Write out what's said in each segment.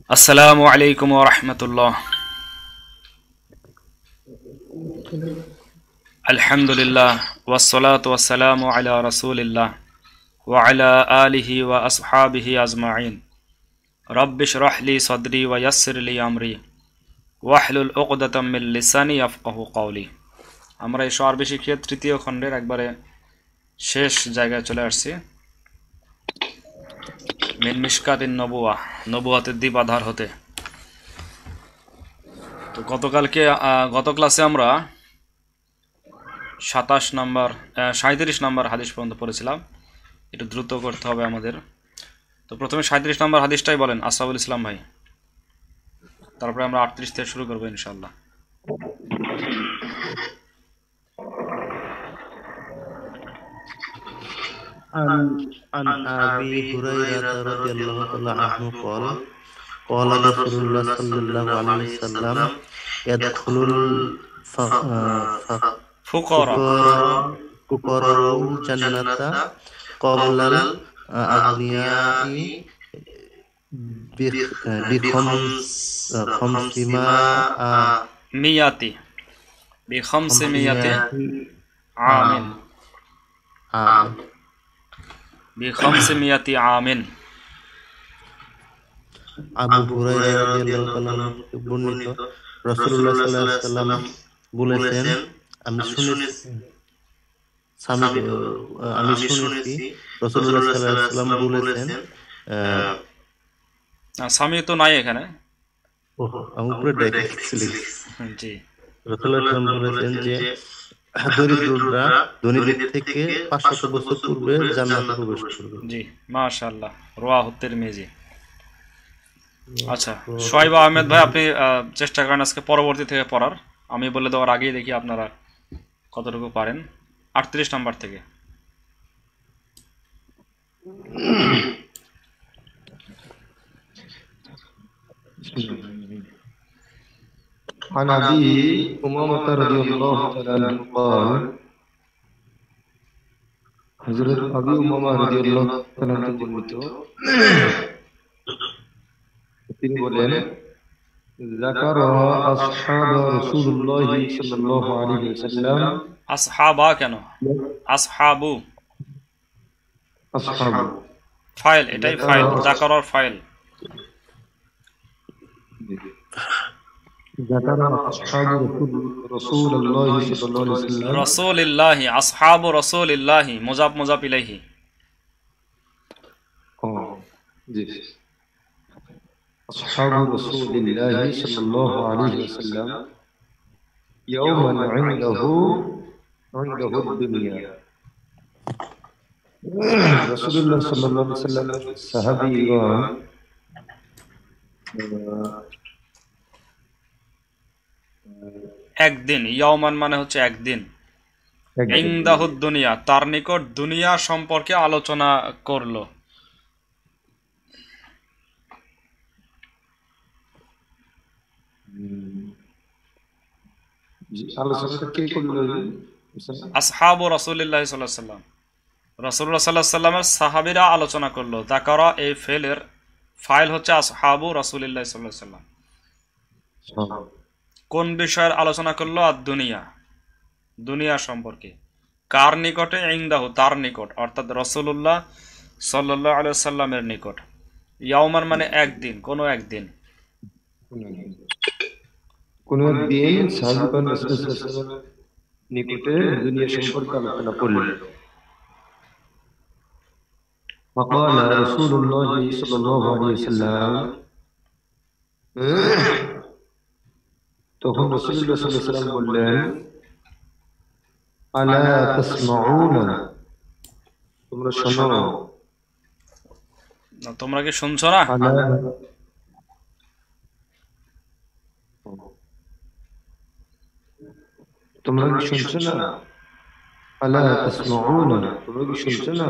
আসসালামু আলাইকুম ওয়া রাহমাতুল্লাহ। আলহামদুলিল্লাহ ওয়াসসালাতু ওয়াসসালামু আলা রাসূলিল্লাহ ওয়া আলা আলিহি ওয়া আসহাবিহি আজমাইন। রাব্বি ইশরাহ লি সাদরি ওয়া ইয়াসসির লি আমরি ওয়াহলুল উকদাতাম মিন লিসানি ইয়াফকাহু কওলি। আমরা এই আরবি শিক্ষার তৃতীয় খণ্ডের একবারে শেষ জায়গায় চলে আসছি। মিন মিশকাতিন নবুওয়াহ, নবুয়াতের দীপ আধার হতে। তো গত ক্লাসে আমরা 37 নম্বর হাদিস পর্যন্ত পড়েছিলাম। একটু দ্রুত করতে হবে আমাদের। তো প্রথমে 37 নম্বর হাদিসটাই বলেন আসাদুল ইসলাম ভাই, তারপরে আমরা 38 থেকে শুরু করবো ইনশাআল্লাহ। عن أبي هريرة رضي الله تعالى عنه قال قال رسول الله صلى الله عليه وسلم يدخل الفقراء الجنة قبل الأغنياء بخمسمائة عام بخمسمائة عام। আবু হুরায়রা রাদিয়াল্লাহু তাআলা থেকে বর্ণিত, রাসূলুল্লাহ সাল্লাল্লাহু আলাইহি ওয়াসাল্লাম বলেছেন, আমি শুনেছি রাসূলুল্লাহ সাল্লাল্লাহু আলাইহি ওয়াসাল্লাম বলেছেন, স্বামী তো নাই এখানে, আমি উপরে ডাইরেক্ট চলে গেছি। জি, রাসূলুল্লাহ সাল্লাল্লাহু আলাইহি ওয়াসাল্লাম বলেছেন যে দরিদ্ররা ধনীদের থেকে 500 বছর পূর্বে জান্নাতে প্রবেশ করবে। জি, মাশাআল্লাহ, রাওয়াহু তিরমিজি। আচ্ছা, শোয়েব আহমেদ ভাই, আপনি চেষ্টা করেন আজকে পরবর্তী থেকে পড়ার। আমি বলে দেওয়ার আগেই দেখি আপনারা কতটুকু পারেন। 38 নাম্বার থেকে। عن أبي أمامة رضي الله تعالى عنه قال حضرت أبي أمامة رضي الله تعالى عنه বর্ণিত, তিনি বলেন, ذكر أصحاب رسول الله صلى الله عليه وسلم আসহাবা কেন? আসহাবু أصحاب ফাইল, এটাই ফাইল, যাকারর ফাইল। ذكر أصحاب رسول الله صلى الله عليه وسلم রাসূলিল্লাহি, আসহাবু রাসূলিল্লাহি, মুযাফ মুযাফ ইলাইহি। জি, أصحاب رسول الله صلى الله عليه وسلم يوما عنده الدنيا। রাসূলুল্লাহ সাল্লাল্লাহু আলাইহি ওয়াসাল্লাম সাহাবীগণ একদিন, ইয়াওমান মানে হচ্ছে একদিন, ইনদাহুদ দুনিয়া, তার নিকট দুনিয়া সম্পর্কে আলোচনা করলো। আলোচনাটা কে করলো? আসহাবু রাসূলিল্লাহি সাল্লাল্লাহু আলাইহি ওয়াসাল্লাম, রাসূলুল্লাহ সাল্লাল্লাহু আলাইহি ওয়াসাল্লামের সাহাবীরা আলোচনা করলো। যাকারা এই ফেলের ফাইল হচ্ছে আসহাবু রাসূলিল্লাহি সাল্লাল্লাহু আলাইহি ওয়াসাল্লাম। কোন বিষয়ের আলোচনা করলো? আর দুনিয়া, দুনিয়া সম্পর্কে। কার নিকটে? ইনদাহু, তার নিকট, অর্থাৎ রাসূলুল্লাহ সাল্লাল্লাহু আলাইহি ওয়াসাল্লামের নিকট। ইয়াওমান মানে একদিন, কোন একদিন। কোন একদিন সাহাবীগণ রাসূলুল্লাহ সাল্লাল্লাহু আলাইহি ওয়াসাল্লামের নিকটে দুনিয়া সম্পর্কে আলোচনা করলেন। فقال رسول الله صلى الله عليه وسلم, তখন রাসূলুল্লাহ সাল্লাল্লাহু আলাইহি ওয়াসাল্লাম বললেন, আলা তাসমাউনা, তোমরা শোনো। তোমরা কি শুনছো না? তোমরা কি শুনছো না? আলা তাসমাউনা, তোমরা কি শুনছো না?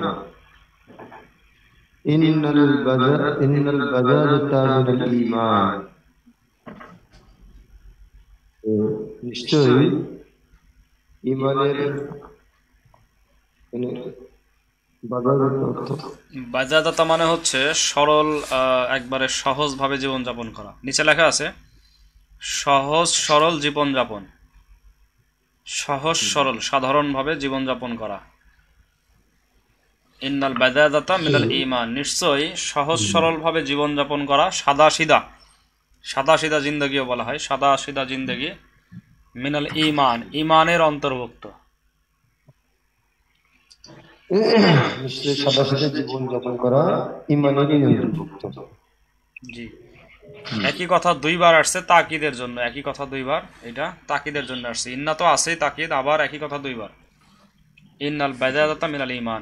ইন্নাল বাযালাতা মিনাল ঈমান, নিশ্চয়ই ঈমানের বাজারজাত অর্থ বাজাদাতা মানে হচ্ছে সরল, একবারে সহজভাবে জীবনযাপন করা। নিচে লেখা আছে সহজ সরল জীবনযাপন, সহজ সরল সাধারণভাবে জীবনযাপন করা। ইন্নাল বাজাদাতা মিনাল ঈমান, নিশ্চয়ই সহজ সরল ভাবে জীবনযাপন করা, সাদা সিধা, সাদা সিধা জিন্দগিও বলা হয়, সাদা সিধা জিন্দগি মিনাল ঈমান, ঈমানের অন্তর্ভুক্ত। নিশ্চয়ই সাদাসিধে জীবন যাপন করা ইমানেরই অন্তর্ভুক্ত। জি, একই কথা দুইবার আসছে তাকিদের জন্য, একই কথা দুইবার, এটা তাকিদের জন্য আসছে। ইন্না তো আছেই তাকিদ, আবার একই কথা দুইবার, ইন্নাল বাজাদাতা মিনাল ঈমান।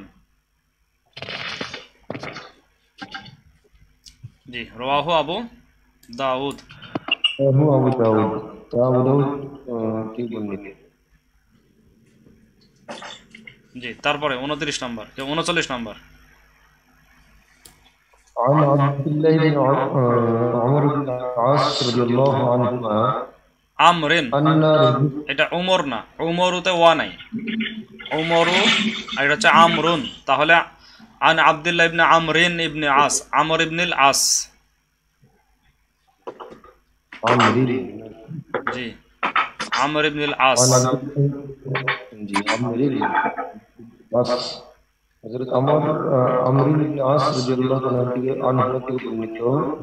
জি, রাওয়াহু আবু দাউদ। আবু দাউদ, দাউদ কি বর্ণিত। জি, তারপরে 29 নম্বর, 39 নম্বর। عن عبد الله بن عمر بن العاص رضي الله عنهما আমরিন, أن এটা উমর না, উমরুতে ওয়া নাই, উমরু, আর এটা হচ্ছে আমরুন। তাহলে আন আব্দুল্লাহ ইবনে আমরিন ইবনে আস, আমর ইবনুল আস। عمرو জি, আমর ইবনুল আস। जी عمرو बस हजरत अमर बिन आस रज़ियल्लाहु अन्हु থেকে বর্ণিত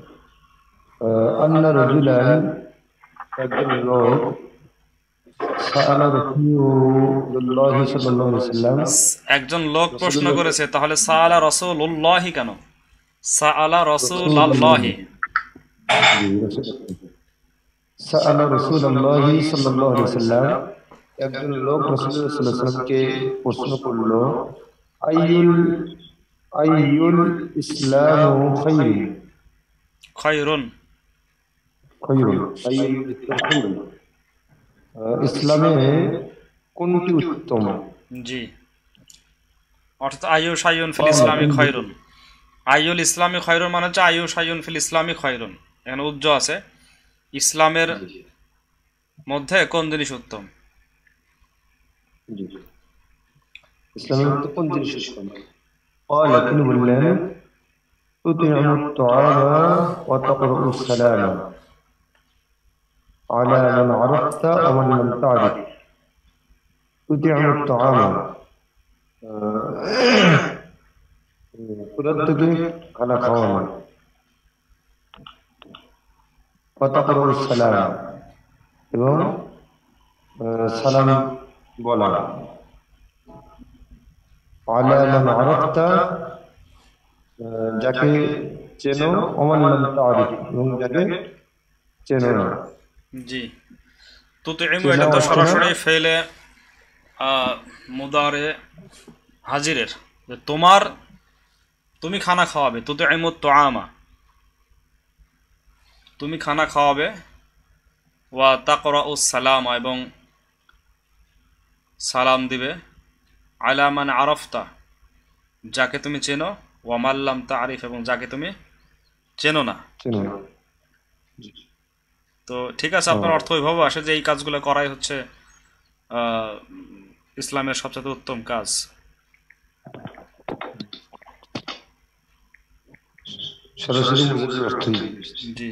أن رجلا একজন লোক সাআলা রাসূলুল্লাহ সাল্লাল্লাহু আলাইহি ওয়াসাল্লাম একজন লোক প্রশ্ন করেছে, তাহলে সাআলা রাসূলুল্লাহি কেন? সাআলা রাসূলুল্লাহি, সাআলা রাসূলুল্লাহ সাল্লাল্লাহু আলাইহি ওয়াসাল্লাম, একজন লোক রাসূলুল্লাহ সাল্লাল্লাহু আলাইহি ওয়াসাল্লামকে প্রশ্ন করলো আইয়ুল আইয়ুল ইসলামু খায়রুন, খায়রুন, খায়রুন আইয়ুল ইসলাম খায়রুন, ইসলামে কোনটি উত্তম? জি, অর্থাৎ আইয়ু শাইউন ফিল ইসলামি খায়রুন। আইয়ুল ইসলামি খায়রুন মানে হচ্ছে আইয়ু শাইউন ফিল ইসলামি খায়রুন, এখানে উজ্জ আছে, ইসলামের মধ্যে কোন জিনিস উত্তম? জি, ইসলামের মধ্যে কোন জিনিস উত্তম? قال তিনি বললেন তুতিমু الطعام وتقرأ السلام على من عرفت ومن لم تعرف। তুতিমু الطعام ক্ষুধার্তকে খানা খাওয়ানো, وتقرأ السلام এবং সালাম বলা, على من عرفت যাকে চেনো, ومن لم تعرف এবং যাকে চেনো না। জি, তুতিমু এটা তো সরাসরি ফেলে মুদারে হাজিরের, যে তোমার, তুমি খানা খাওয়াবে, তুতিমু তুআমা, তুমি খানা খাওয়াবে, ওয়া তাকরাউস সালাম এবং সালাম দিবে, আলা মান আরাফতা যাকে তুমি চেনো, ওয়া মাল্লাম তারিফ এবং যাকে তুমি চেনো না। চেনো না। তো ঠিক আছে, আপনার অর্থ ওইভাবে আসে যে এই কাজগুলো করাই হচ্ছে ইসলামের সবচেয়ে উত্তম কাজ। সরাসরি মুজাদ্দিদ অর্থই। জি,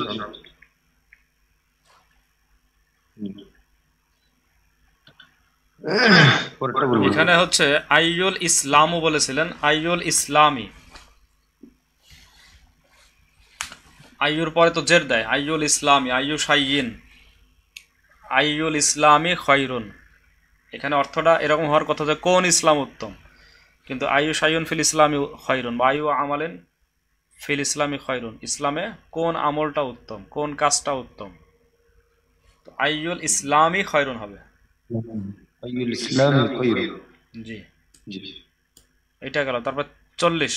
এখানে হচ্ছে আইয়ুল ইসলামও বলেছিলেন, আইয়ুল ইসলামি, আইয়ুর পরে তো জের দেয়, আইয়ুল ইসলামি, আইয়ু শাইয়িন, আইয়ুল ইসলামি খায়রুন। এখানে অর্থটা এরকম হওয়ার কথা যে কোন ইসলাম উত্তম, কিন্তু আইয়ু শাইয়ুন ফিল ইসলামি খায়রুন বা আইয়ু আমালেন ফিল ইসলামি খায়রুন, ইসলামে কোন আমলটা উত্তম, কোন কাজটা উত্তম, তো আইয়ুল ইসলামি খায়রুন হবে। আইয়ুল ইসলাম খায়রুন। জি, জি, এটা গেল। তারপর 40।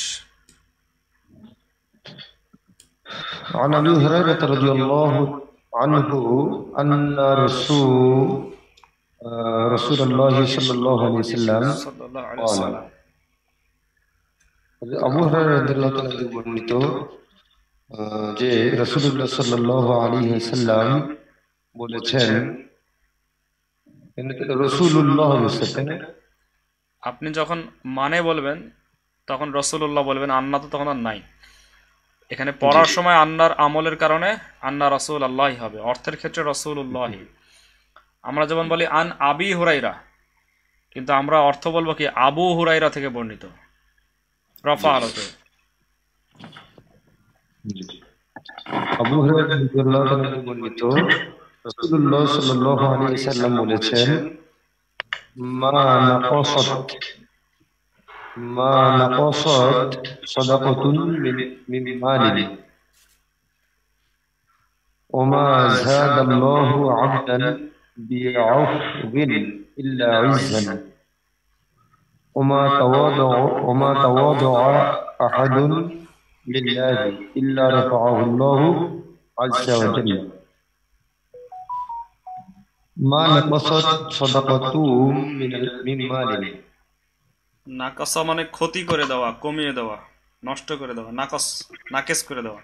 عن أبي هريرة رضي الله عنه أن رسول الله صلى الله عليه وسلم قال আবু হুরায়রা রাদিয়াল্লাহু তাআলা থেকে বর্ণিত যে রাসূলুল্লাহ সাল্লাল্লাহু আলাইহি ওয়াসাল্লাম বলেছেন, রাসূলুল্লাহ বলেছেন, আপনি যখন মানে বলবেন তখন রাসূলুল্লাহ বলবেন আন্না তো তখন আর নাই। এখানে পড়ার সময় আন্নার আমলের কারণে আন্না রাসূলুল্লাহ হবে, অর্থের ক্ষেত্রে রাসূলুল্লাহ। আমরা যেমন বলি আন আবি হুরাইরা, কিন্তু আমরা অর্থ বলবো কি আবু হুরাইরা থেকে বর্ণিত, রফা আলোতে। আবু হুরায়রা রাদিয়াল্লাহু তাআলা থেকে বর্ণিত, রাসূলুল্লাহ সাল্লাল্লাহু আলাইহি ওয়াসাল্লাম বলেছেন, মা নাকাসাত মা নাকাসাত সাদাকাতুন মিন মালিন ওয়া মা যাদাল্লাহু 'abdan বি'আফওয়িন ইল্লা 'ইজ্জান ওয়া মা তাওয়াদা'a আহাদুন লিল্লাহি ইল্লা রাফা'াহু আল্লাহু 'আযজা ওয়া জাল্লা। মা নাকাসাত সাদাকাতুম মিন মালিন। নাকাসা মানে ক্ষতি করে দেওয়া, কমিয়ে দেওয়া, নষ্ট করে দেওয়া, নাকেস করে দেওয়া।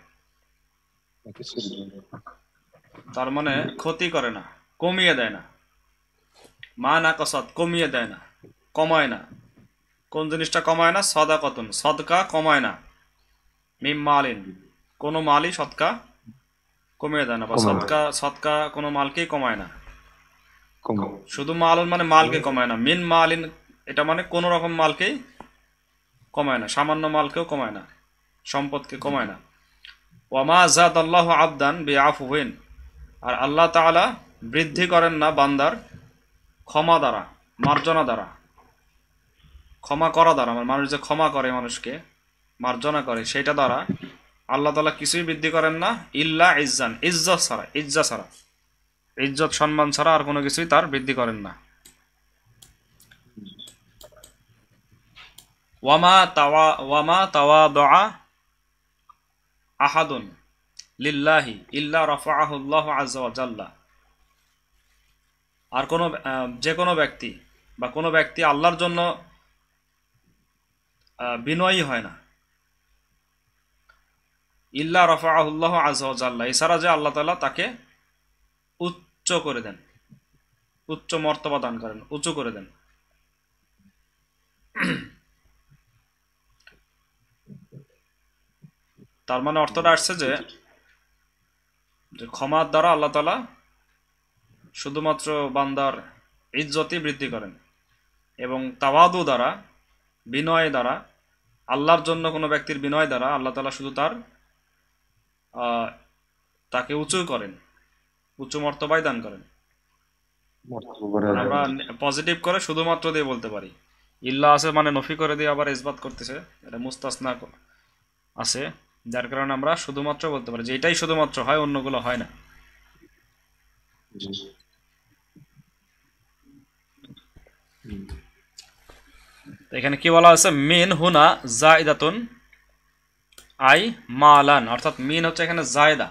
তার মানে ক্ষতি করে না, কমিয়ে দেয় না। মা নাকাসাত কমিয়ে দেয় না, কমায় না। কোন জিনিসটা কমায় না? সাদাকাতুন, সদকা কমায় না। মিম মালিন, কোনো মালই সদকা কমিয়ে দেয় না, বা সদকা কোনো মালকেই কমায় না। শুধু মালুন মানে মালকে কমায় না, মিন মালিন এটা মানে কোন রকম মালকেই কমায় না, সামান্য মালকেও কমায় না, সম্পদকে কমায় না। ওয়ামা যাদাল্লাহু আবদান বিআফওয়িন, আর আল্লাহ তাআলা বৃদ্ধি করেন না বান্দার ক্ষমা দ্বারা, মার্জনা দ্বারা, ক্ষমা করা দ্বারা। মানুষ যে ক্ষমা করে, মানুষকে মার্জনা করে, সেটা দ্বারা আল্লাহ তাআলা কিছুই বৃদ্ধি করেন না, ইল্লা ইজ্জান, ইজ্জত ছাড়া, ইজ্জত সম্মান ছাড়া আর কোনো কিছুই তার বৃদ্ধি করেন না। ওয়ামা তাওয়াদা আহাদুন লিল্লাহি ইল্লা রাফা'াহু আল্লাহু আযজা ওয়া জাল্লা। আর কোনো যে কোনো ব্যক্তি বা কোনো ব্যক্তি আল্লাহর জন্য বিনয়ী হয় না, ইল্লা রাফা'াহু আল্লাহু আযজা ওয়া জাল্লা, এছাড়া যে আল্লাহ তাআলা তাকে উচ্চ করে দেন, উচ্চ মর্তবা দান করেন, উঁচু করে দেন। তার মানে অর্থটা আসছে যে ক্ষমার দ্বারা আল্লাহ তাআলা শুধুমাত্র বান্দার ইজ্জতই বৃদ্ধি করেন, এবং তাওয়াদু দ্বারা, বিনয় দ্বারা, আল্লাহর জন্য কোনো ব্যক্তির বিনয় দ্বারা আল্লাহ তাআলা শুধু তাকে উঁচু করেন, উচ্চ মর্তবায় দান করেন। আমরা পজিটিভ করে শুধুমাত্র দিয়ে বলতে পারি, ইল্লা আছে মানে নফি করে দিয়ে আবার ইসবাত করতেছে, এটা মুস্তাসনা আছে, যার কারণে আমরা শুধুমাত্র বলতে পারি যে এটাই শুধুমাত্র হয়, অন্যগুলো হয় না। এখানে কি বলা আছে? মিন হুনা জায়দাতুন আই মালান, অর্থাৎ মিন হচ্ছে এখানে জায়দা।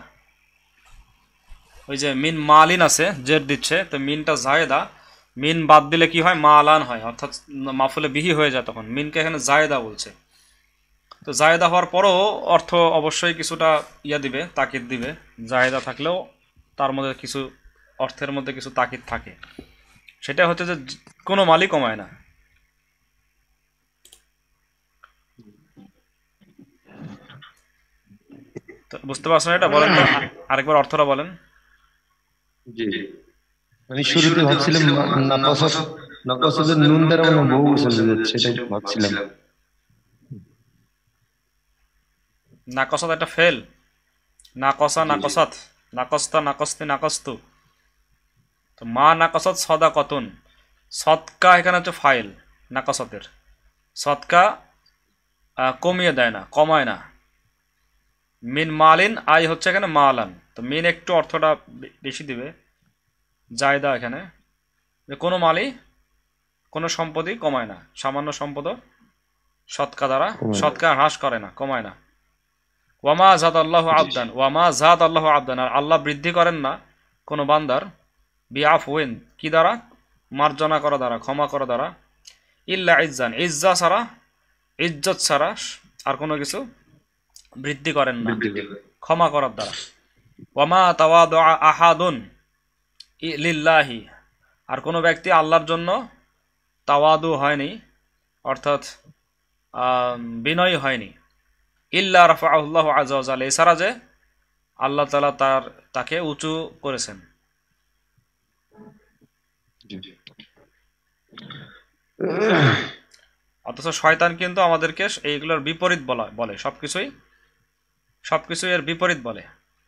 ওই যে মিন মালিন আছে, জের দিচ্ছে, তো মিনটা জায়দা, মিন বাদ দিলে কি হয়? মালান হয়, অর্থাৎ মাফুলে বিহি হয়ে যায়, তখন মিনকে এখানে জায়দা বলছে। তো জায়দা হওয়ার পরও অর্থ অবশ্যই কিছুটা দিবে, তাকিদ দিবে। জায়দা থাকলেও তার মধ্যে কিছু অর্থের মধ্যে কিছু তাকিদ থাকে, সেটা হচ্ছে যে কোনো মালই কমায় না। বুঝতে পারছেন এটা? বলেন তো আরেকবার অর্থটা বলেন। জি, আমি শুরুতে ভাবছিলাম নাকাসাতের নুন দ্বারা মানে বহু বছর যাচ্ছে, সেটাই ভাবছিলাম। নাকসাত একটা ফেল, নাকসা, নাকসাত, নাকস্তা, নাকস্তি, নাকস্তু। তো মা নাকসাত সাদাকাতুন, সদকা এখানে হচ্ছে ফাইল নাকসাতের। সদকা কমিয়ে দেয় না, কমায় না। মিন মালিন আই হচ্ছে এখানে মালান, তো মিন একটু অর্থটা বেশি দিবে, জায়দা এখানে কোনো মালই, কোনো সম্পদই কমায় না, সামান্য সম্পদও সদকা দ্বারা, সদকা হ্রাস করে না, কমায় না। ওয়ামা যাদাল্লাহু আবদান, ওয়ামা যাদাল্লাহু আবদান, আর আল্লাহ বৃদ্ধি করেন না কোনো বান্দার বিআফওয়িন, কি দ্বারা? মার্জনা করা দ্বারা, ক্ষমা করা দ্বারা, ইল্লা ইজ্জান, ইজ্জা ছাড়া, ইজ্জত ছাড়া আর কোনো কিছু বৃদ্ধি করেন না, ক্ষমা করার দ্বারা। ওয়ামা তাওয়াদা আহাদুন লিল্লাহি, আর কোনো ব্যক্তি আল্লাহর জন্য তাওয়াদু হয়নি, অর্থাৎ বিনয়ী হয়নি, ইল্লা রাফাআহুল্লাহু আযজা ওয়া জাল্লা, এছাড়া যে আল্লাহ তাআলা তাকে উঁচু করেছেন। অথচ শয়তান কিন্তু আমাদেরকে এইগুলোর বিপরীত বলে, সবকিছুই এর বিপরীত বলে।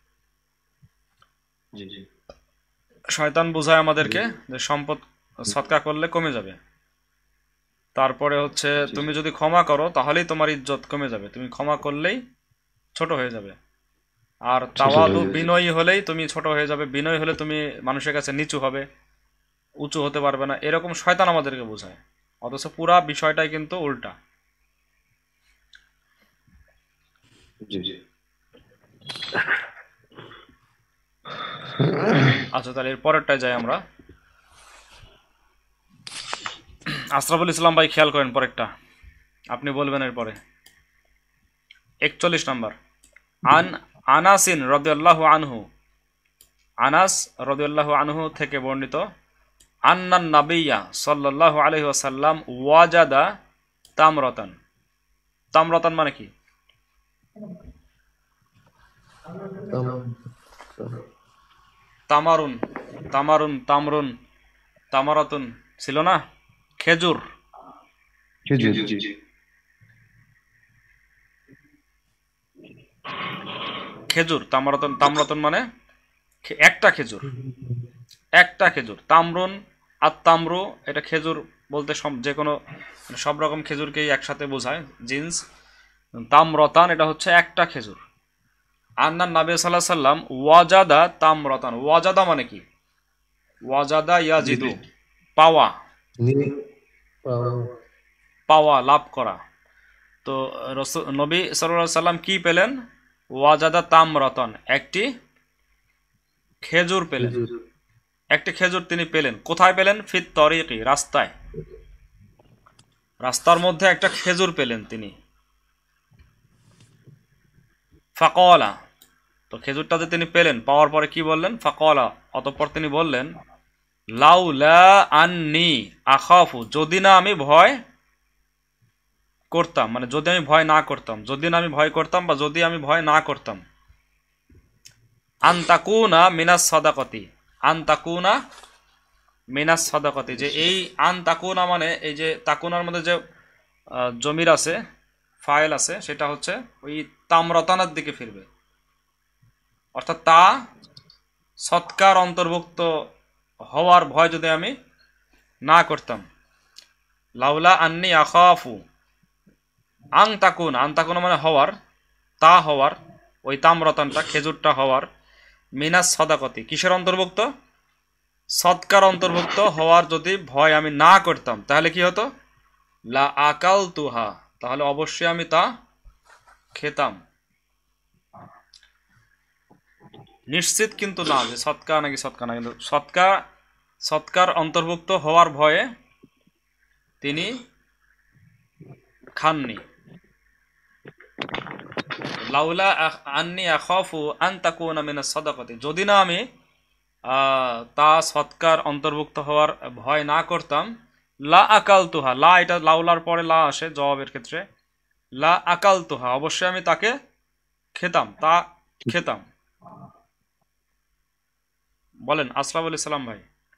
শয়তান বোঝায় আমাদেরকে যে সম্পদ সদকা করলে কমে যাবে, তারপরে হচ্ছে তুমি যদি ক্ষমা করো তাহলেই তোমার ইজ্জত কমে যাবে, তুমি ক্ষমা করলেই ছোট হয়ে যাবে, আর তাওয়াদু বিনয়ী হলেই তুমি ছোট হয়ে যাবে, বিনয়ী হলে তুমি মানুষের কাছে নিচু হবে, উঁচু হতে পারবে না, এরকম শয়তান আমাদেরকে বোঝায়। অথচ পুরা বিষয়টাই কিন্তু উল্টা। আচ্ছা, তাহলে এর পরেরটায় যাই আমরা। আশরাফুল ইসলাম ভাই খেয়াল করেন পরেরটা, আপনি বলবেন এরপরে। 41 নম্বর, আনাসিন রাদিয়াল্লাহু আনহু, আনাস রাদিয়াল্লাহু আনহু থেকে বর্ণিত, আন্নান নাবিয়্যা সাল্লাল্লাহু আলাইহি ওয়াসাল্লাম ওয়াজাদা তামরাতান। তামরাতান মানে কি? তামারুন, তামরুন, তামারাতুন ছিল না? খেজুর, খেজুর। তামরাতুন মানে একটা খেজুর, তামরুন আর তামরু, এটা খেজুর বলতে যে কোনো সব রকম খেজুরকেই একসাথে বোঝায়, জিন্স। তামরতান এটা হচ্ছে একটা খেজুর। আন্নান নবী সাল্লাল্লাহু আলাইহি সাল্লাম ওয়াজাদা তামরাতান, ওয়াজাদা মানে কি? ওয়াজাদা ইয়াজিদু, পাওয়া, লাভ করা। তো নবী সাল্লাল্লাহু আলাইহি সাল্লাম কি পেলেন? ওয়াজাদা তামরাতান, একটি খেজুর পেলেন, একটি খেজুর তিনি পেলেন। কোথায় পেলেন? ফিত তরিকি, রাস্তায়, রাস্তার মধ্যে একটা খেজুর পেলেন তিনি। ফাকালা, তো খেজুরটা যে তিনি পেলেন, পাওয়ার পরে কি বললেন? ফাকালা, অতঃপর তিনি বললেন, লাউলা আন্নি আখাফু, যদি না আমি ভয় করতাম, মানে যদি আমি ভয় না করতাম, যদি না আমি ভয় করতাম বা যদি আমি ভয় না করতাম, আনতাকুনা মিনাস সাদাকাতি, আনতাকুনা মিনাস সাদাকাতি, যে এই আনতাকুনা মানে এই যে তাকুনার মধ্যে যে জমির আছে, ফাইল আছে, সেটা হচ্ছে ওই তামরতানার দিকে ফিরবে, অর্থাৎ তা সৎকার অন্তর্ভুক্ত হওয়ার ভয় যদি আমি না করতাম। লাউলা আন্নি আখাফু, আনতাকুনা মানে হওয়ার, তা হওয়ার, ওই তামরতানটা খেজুরটা হওয়ার, মিনাস সাদাকাতি, কিসের অন্তর্ভুক্ত? সৎকার অন্তর্ভুক্ত হওয়ার যদি ভয় আমি না করতাম, তাহলে কি হতো? লা আকালতুহা, তাহলে অবশ্যই আমি তা খেতাম। নিশ্চিত কিন্তু না যে সৎকার নাকি সৎকার না, কিন্তু সৎকার অন্তর্ভুক্ত হওয়ার ভয়ে তিনি খাননি। লাউলা আন্নি আখাফু আন তাকুনা মিনাস সাদাকাতি, যদি না আমি তা সৎকার অন্তর্ভুক্ত হওয়ার ভয় না করতাম, লা আকালতুহা, লা এটা লাউলার পরে লা আসে জবাবের ক্ষেত্রে, লা আকালতুহা, অবশ্যই আমি তাকে খেতাম, তা খেতাম। বলেন আশরাফুল ইসলাম ভাই।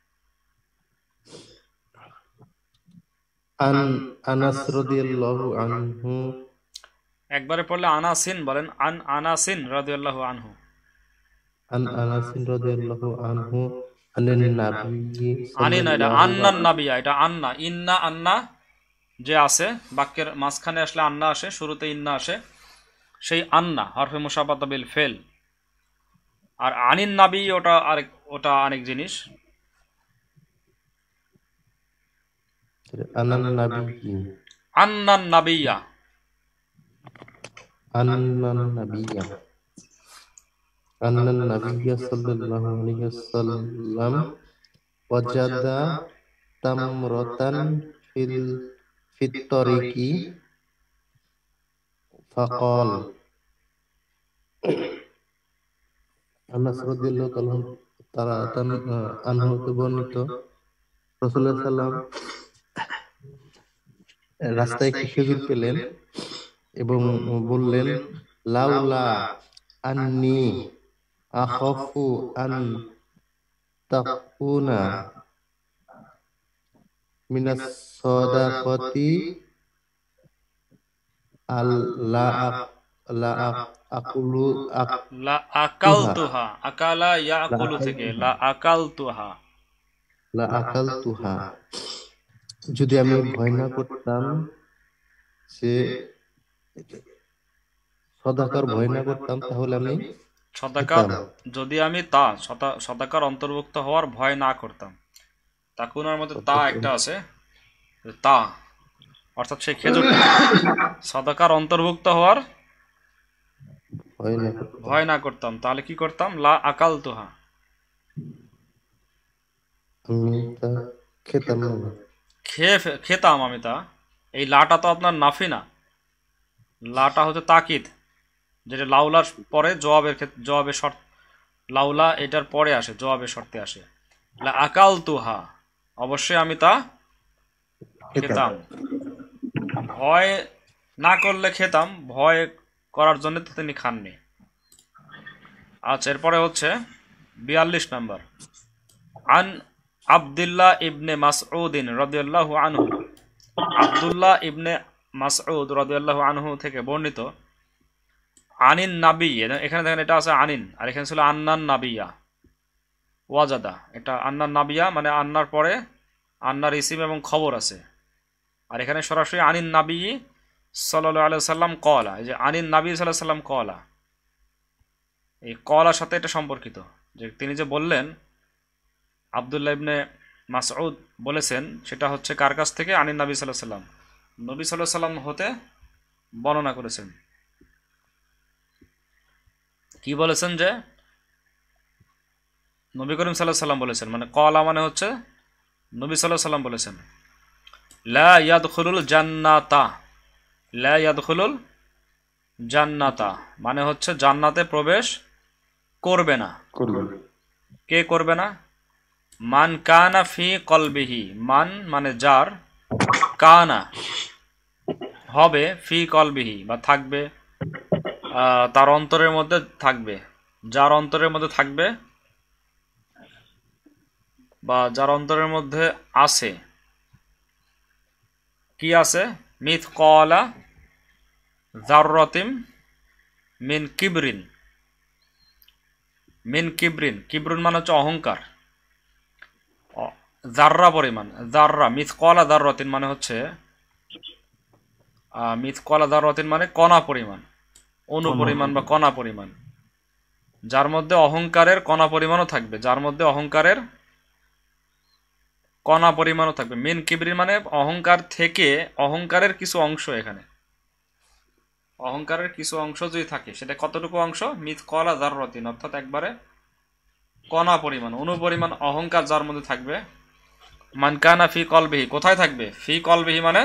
আনাস রাদিয়াল্লাহু আনহু, একবারে পড়লে আনাসিন বলেন, আনাসিন রাদিয়াল্লাহু আনহু, আনাস রাদিয়াল্লাহু আনহু আনিন নাবী আনি না, এটা সাল্লাল্লাহু আন্নান নাবিয়া, এটা আন্না, ইন্না আন্না যে আছে বাক্যের মাঝখানে আসলে আন্না আসে, শুরুতে ইন্না আসে, সেই আন্না হরফে মুশাব্বাহ বিল ফেল। আর আনিন নাবি ওটা আরেক জিনিস। আনান নাবী, আন্নান নাবিয়া, আন্নান নাবিয়্যা, আন্নান নাবিয়্যা সাল্লাল্লাহু আলাইহি ওয়াসাল্লাম ওয়াজাদা তামরাতান ফিত তরিকি ফাকাল। আনাস রাদিয়াল্লাহু তাআলা আনহু হতে বর্ণিত, রাসূলুল্লাহ সাল্লাল্লাহু রাস্তায় একটি খেজুর পেলেন এবং বললেন, লাউলা আন্নি আখাফু আন তাকুনা মিনাস সাদাকাতি আল লা লা আকুলু লা তুহা আকালতুহা, আকালা ইয়াকুলু থেকে লা আকালতুহা। লা আকাল তুহা, যদি আমি ভয় না করতাম, যে সদাকার ভয় না করতাম, তাহলে আমি সদাকার, খেতাম। যদি আমি সদাকার অন্তর্ভুক্ত হওয়ার ভয় না করতাম। তাকুনার মধ্যে তা একটা আছে, তা অর্থাৎ সেই খেজুরটা সদাকার অন্তর্ভুক্ত হওয়ার ভয় না করতাম, ভয় না করতাম, তাহলে কি করতাম? লা আকালতুহা, আমি তা খেতাম না। খেতাম আমি তা। এই লাটা তো আপনার নাফি না, লাটা হচ্ছে তাকিদ, যেটা লাউলার পরে জবাবের শর্ত, লাউলা এটার পরে আসে, জবাবের শর্তে আসে। লা আকালতুহা, অবশ্যই আমি তা খেতাম। ভয় না করলে খেতাম, ভয় করার জন্য তো তিনি খাননি। আচ্ছা, এরপরে হচ্ছে 42 নম্বর। আন আব্দুল্লাহ ইবনে মাসউদিন রাদিয়াল্লাহু আনহু, আব্দুল্লাহ ইবনে মাসউদ রাদিয়াল্লাহু আনহু থেকে বর্ণিত, আনিন নাবী, এখানে দেখেন এটা আছে আনিন, আর এখানে ছিল আন্নান নাবিয়া ওয়াজাদা। এটা আন্নান নাবিয়া মানে আন্নার পরে আন্নার ইসিম এবং খবর আছে, আর এখানে সরাসরি আনিন নাবী সাল্লাল্লাহু আলাইহি সাল্লাম কলা। এই যে আনিন নাবী সাল্লাল্লাহু আলাইহি সাল্লাম কলা, এই কলার সাথে এটা সম্পর্কিত, যে তিনি যে বললেন আব্দুল্লাহ ইবনে মাসউদ বলেছেন, সেটা হচ্ছে কার কাছ থেকে? আনিন নবী সাল্লাল্লাহু আলাইহি সাল্লাম, নবী সাল্লাল্লাহু আলাইহি সাল্লাম হতে বর্ণনা করেছেন। কি বলেছেন? যে নবী করিম সাল্লাল্লাহু আলাইহি সাল্লাম বলেছেন, মানে কলা মানে হচ্ছে নবী সাল্লাল্লাহু আলাইহি সাল্লাম বলেছেন, লা ইয়াদখুলুল জান্নাতা, লা ইয়াদখুলুল জান্নাতা মানে হচ্ছে জান্নাতে প্রবেশ করবে না। কে করবে না? মান কানা ফি কলবিহি, মান মানে যার, কানা হবে, ফি কলবিহি বা থাকবে, তার অন্তরের মধ্যে থাকবে, যার অন্তরের মধ্যে থাকবে বা যার অন্তরের মধ্যে আছে। কি আছে? মিথকালা যাররাতিম মিন কিবরিন, মিন কিবরিন, কিবরুন মানে হচ্ছে অহংকার, জাররা পরিমাণ, জাররা, মিথকালা যাররাতিন মানে হচ্ছে মিথকালা যাররাতিন মানে কণা পরিমাণ, অণু পরিমাণ বা কণা পরিমাণ, যার মধ্যে অহংকারের কণা পরিমাণও থাকবে, যার মধ্যে অহংকারের কণা পরিমাণও থাকবে। মিন কিবরিন মানে অহংকার থেকে, অহংকারের কিছু অংশ, এখানে অহংকারের কিছু অংশ যদি থাকে, সেটা কতটুকু অংশ? মিথকালা যাররাতিন, অর্থাৎ একবারে কণা পরিমাণ, অণু পরিমাণ অহংকার যার মধ্যে থাকবে। মান কানা ফি কলবিহি, কোথায় থাকবে? ফি কলবিহি মানে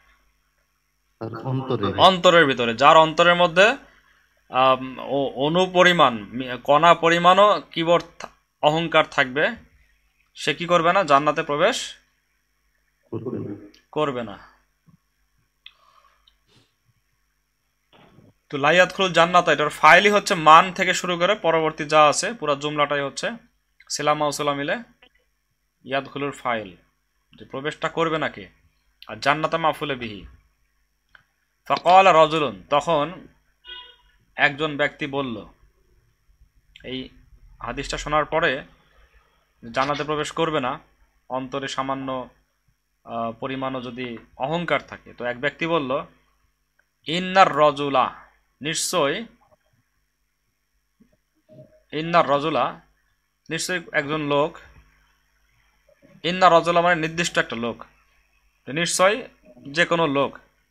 অন্তরের ভিতরে, যার অন্তরের মধ্যে অণু পরিমাণ, কণা পরিমাণও কিবর অহংকার থাকবে, সে কি করবে না? জান্নাতে প্রবেশ করবে না। তো লাইয়াদখুল জান্নাত, এটার ফাইলই হচ্ছে মান থেকে শুরু করে পরবর্তী যা আছে পুরো জুমলাটাই হচ্ছে সিলাম মাউসুলা মিলে ইয়াদখুলুর ফাইল, যে প্রবেশটা করবে নাকি। আর জান্নাতা মাফুলে বিহি। ফাকালা রাজুলুন, তখন একজন ব্যক্তি বলল, এই হাদিসটা শোনার পরে জান্নাতে প্রবেশ করবে না অন্তরে সামান্য পরিমাণও যদি অহংকার থাকে, তো এক ব্যক্তি বলল, ইন্নার রজুলা, নিশ্চয়, ইন্নার রজুলা নিশ্চয় একজন লোক, ইন্নার রজুলা মানে নির্দিষ্ট একটা লোক, নিশ্চয় যে কোনো লোক,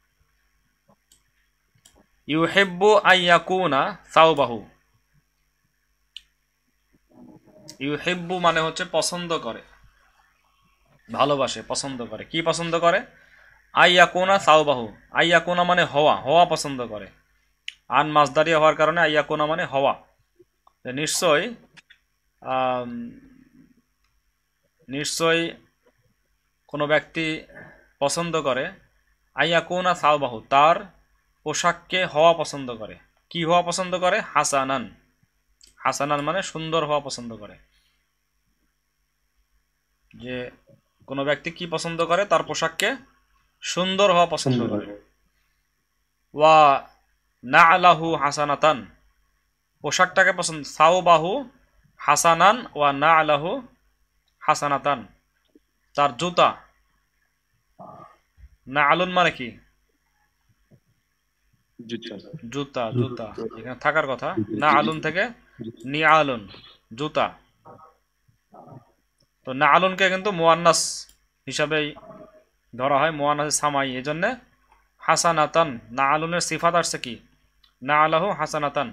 ইউহিব্বু আইয়াকুনা সাওবাহু, ইউহিব্বু মানে হচ্ছে পছন্দ করে, ভালোবাসে, পছন্দ করে। কি পছন্দ করে? আইয়াকুনা সাওবাহু, আইয়াকুনা মানে হওয়া, হওয়া পছন্দ করে। আন মাসদারিয়া হওয়ার কারণে আইয়াকুনা মানে হওয়া। নিশ্চয় নিশ্চয় কোনো ব্যক্তি পছন্দ করে আইয়াকুনা সাওবাহু, তার পোশাককে হওয়া পছন্দ করে। কি হওয়া পছন্দ করে? হাসানান। হাসানান মানে সুন্দর হওয়া পছন্দ করে। যে কোনো ব্যক্তি কি পছন্দ করে? তার পোশাককে সুন্দর হওয়া পছন্দ করে। ওয়া নাআলাহু হাসানাতান, পোশাকটাকে পছন্দ, সাওবাহু হাসানান ওয়া নাআলাহু হাসানাতান, তার জুতা। নাআলুন মানে কি? জুতা, জুতা এখানে থাকার কথা। নাআলুন থেকে নিআলুন, জুতা। তো নাআলুনকে কিন্তু মুয়ান্নাস হিসাবেই ধরা হয়, মুয়ান্নাস সামাই, এজন্য হাসানাতান। নাআলুনের সিফাত আসছে কি? নাআলাহু হাসানাতান।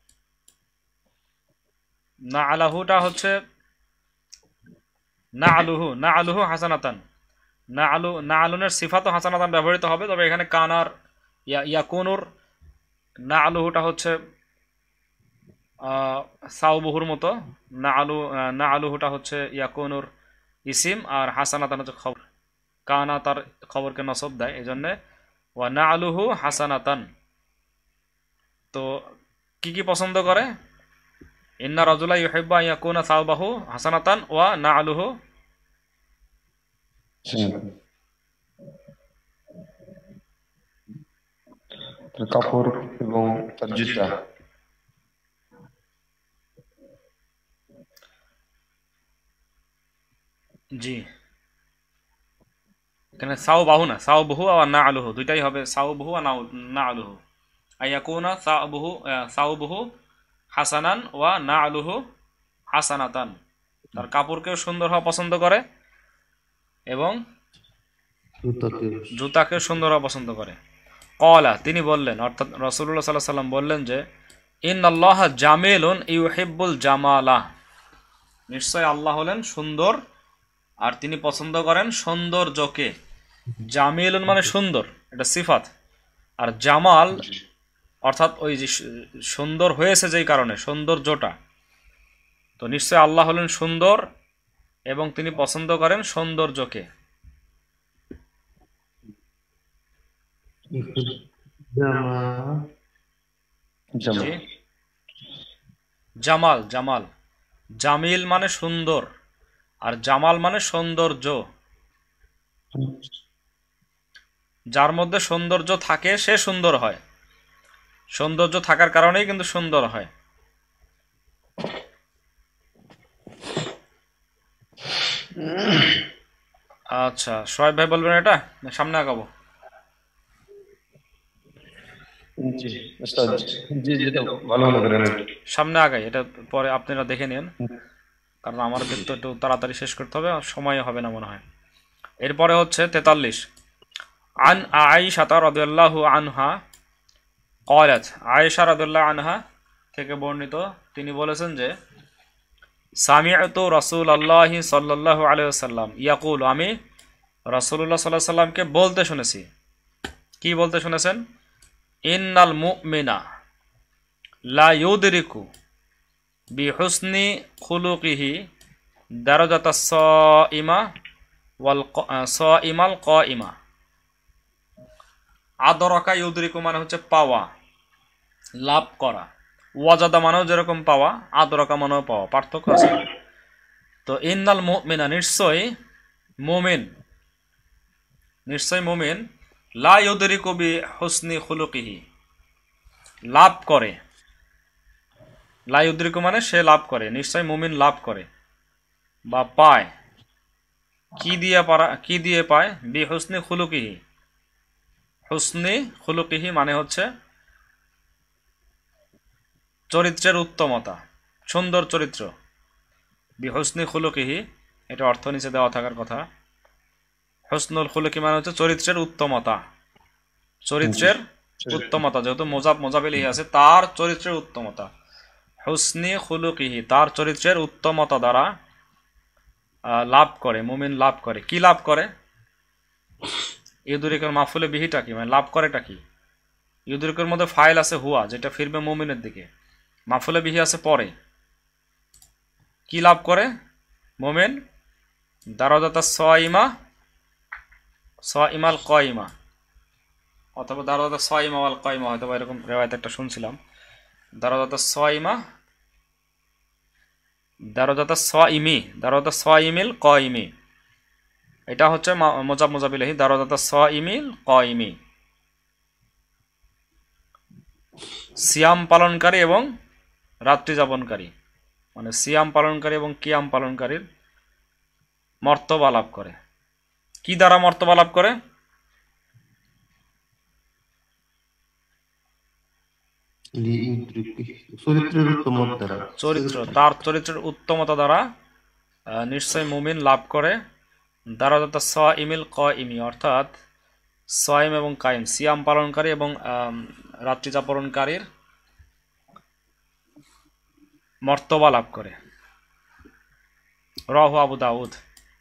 নাআলাহুটা হচ্ছে নাআলুহু হাসানাতান। নাআলুনের সিফাতও হাসানাতান ব্যবহৃত হবে, তবে এখানে কানার ইয়াকুনুর নাআলুহুটা হচ্ছে সাওবুহুর মতো। নাআলুহুটা হচ্ছে ইয়াকুনুর ইসিম, আর হাসানাতান হচ্ছে খবর। কানা তার খবরকে নসব দেয়, এই জন্যে ওয়া নাআলুহু হাসানাতান। তো কি কি পছন্দ করে? ইন্না রাজুলা ইউহিব্বু আন ইয়াকুনা সাওবাহু হাসানাতান ওয়া নাআলুহু, কাপড় এবং তার জুতা। জি, এখানে সাওবাহু না, সাওবহু আর নাআলুহু দুইটাই হবে, সাওবহু আর নাআলুহু। আইয়াকুনা সাওবহু হাসানান ওয়া নাআলুহু হাসানাতান, তার কাপড়কেও সুন্দর হওয়া পছন্দ করে এবং জুতাকেও সুন্দর হওয়া পছন্দ করে। ক্বালা, তিনি বললেন, অর্থাৎ রাসূলুল্লাহ সাল্লাল্লাহু আলাইহি ওয়াসাল্লাম বললেন যে ইন্নাল্লাহা জামিলুন ইউহিব্বুল জামালা, নিশ্চয় আল্লাহ হলেন সুন্দর আর তিনি পছন্দ করেন সৌন্দর্যকে। জামিলুন মানে সুন্দর, এটা সিফাত। আর জামাল অর্থাৎ ওই যে সুন্দর হয়েছে যেই কারণে, সৌন্দর্যটা। তো নিশ্চয় আল্লাহ হলেন সুন্দর এবং তিনি পছন্দ করেন সৌন্দর্যকে। জামাল, জামাল, জামিল মানে সুন্দর আর জামাল মানে সৌন্দর্য। যার মধ্যে সৌন্দর্য থাকে সে সুন্দর হয়, সৌন্দর্য থাকার কারণেই কিন্তু সুন্দর হয়। আচ্ছা, সোহেব ভাই বলবেন এটা, সামনে আগাবো? সামনে আগাই, এটা পরে আপনারা দেখে নিন, কারণ আমার কিন্তু একটু তাড়াতাড়ি শেষ করতে হবে, সময় হবে না মনে হয়। এরপরে হচ্ছে 43। আন আয়েশা রাদিয়াল্লাহু আনহা ক্বালাত, আয়েশা রাদিয়াল্লাহু আনহা থেকে বর্ণিত, তিনি বলেছেন যে সামি'তু রাসূলুল্লাহি সাল্লাল্লাহু আলাইহি ওয়াসাল্লাম ইয়াকুল, আমি রাসূলুল্লাহ সাল্লাল্লাহু আলাইহি ওয়াসাল্লামকে বলতে শুনেছি। কি বলতে শুনেছেন? ইন্নাল মুমিনা লা ইউদরিকু বিহুসনি খুলুকিহি দারাজাতাস সাইমা ওয়াল সাইমাল কাইমা। আদরাকা ইউদরিকু মানে হচ্ছে পাওয়া, লাভ করা। ওয়াজাদা মানেও যেরকম পাওয়া, আদরাকা মানেও পাওয়া, পার্থক্য আছে। তো ইন্নাল মুমিনা, নিশ্চয় মুমিন, নিশ্চয় মুমিন, লা ইউদরিকু বিহুসনি খুলুকিহি, লাভ করে। লা ইউদরিকু মানে সে লাভ করে, নিশ্চয় মুমিন লাভ করে বা পায়। কি দিয়ে পায়? বিহুসনি খুলুকিহি, হুসনি খুলুকিহি মানে হচ্ছে চরিত্রের উত্তমতা, সুন্দর চরিত্র। বিহুসনি খুলুকিহি, এটা অর্থ নিচে দেওয়া থাকার কথা। হুসনুল খুলুকি মানে হচ্ছে চরিত্রের উত্তমতা, চরিত্রের উত্তমতা, যেহেতু মোজাবিলিহি আছে, তার চরিত্রের উত্তমতা। হুসনি খুলুকিহি, তার চরিত্রের উত্তমতা দ্বারা লাভ করে, মুমিন লাভ করে। কি লাভ করে? ইউদরিকের মাফুলে বিহিটা কি, মানে লাভ করেটা কি? ইউদরিকের মধ্যে ফাইল আছে হুয়া, যেটা ফিরবে মুমিনের দিকে, মাফুলে বিহি আছে পরে। কি লাভ করে মুমিন? দারাজাতাস সাইমা সাইমাল কাইমা, অথবা দারাজাতা সাইমা ওয়াল কাইমা, হয়তো এরকম রিওয়ায়াত একটা শুনছিলাম। দারাজাতা সাইমা, দারাজাতা সাইমি, দারাজাতা সাইমিল কাইমি, এটা হচ্ছে মুজাব মুজাব ইলাইহি, দারাজাতা সাইমিল কাইমি, সিয়াম পালনকারী এবং রাত্রি যাপনকারী, মানে সিয়াম পালনকারী এবং কিয়াম পালনকারীর মর্তবা লাভ করে। কি দ্বারা মর্তবা লাভ করে? চরিত্রের উত্তমতা দ্বারা, চরিত্র, তার চরিত্রের উত্তমতা দ্বারা নিশ্চয় মুমিন লাভ করে। দারাজাতা সাইমিল কাইমি, অর্থাৎ সাইম এবং কাইম, সিয়াম পালনকারী এবং রাত্রি যাপনকারীর মর্তবা লাভ করে। রাহু আবু দাউদ।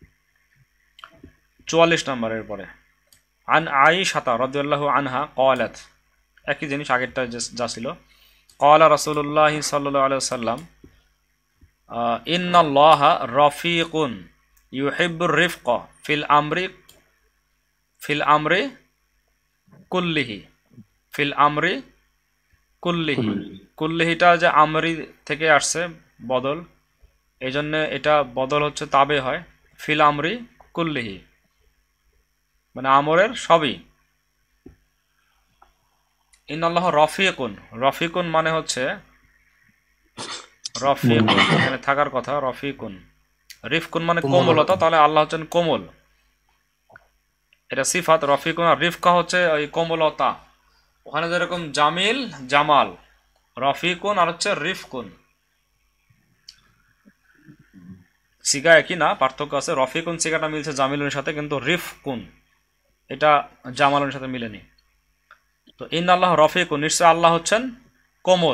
44 নম্বরের পরে আন আয়েশা রাদিয়াল্লাহু আনহা ক্বালাত, একই জিনিস আগেরটা যা ছিল। ক্বালা রাসূলুল্লাহ সাল্লাল্লাহু আলাইহি ওয়াসাল্লাম ইন্নাল্লাহা রাফিকুন ইউহিব্বুর রিফকা ফিল আমরি কুল্লিহি, ফিল আমরি কুল্লিহি, কুল্লিহিটা যে আমরি থেকে আসছে বদল, এই জন্য এটা বদল হচ্ছে তাবে হয়, ফিল আমরি কুল্লিহি মানে আমরের সবই। ইন্নাল্লাহ রফিকুন, রফিকুন মানে হচ্ছে রফিকুন এখানে থাকার কথা, রফিকুন, রিফকুন মানে কোমলতা, তাহলে আল্লাহ হচ্ছেন কোমল, এটা সিফাত। রফিকুন আর রিফকা হচ্ছে ওই কোমলতা, ওখানে যেরকম জামিল জামাল, রফিকুন আর হচ্ছে রিফকুন, সিগা একই না, পার্থক্য আছে। রফিকুন সিগাটা মিলছে জামিলুনের সাথে, কিন্তু রিফকুন এটা জামালুনের সাথে মিলেনি। তো ইন্নাল্লাহ রফিকুন, নিশ্চয় আল্লাহ হচ্ছেন কোমল,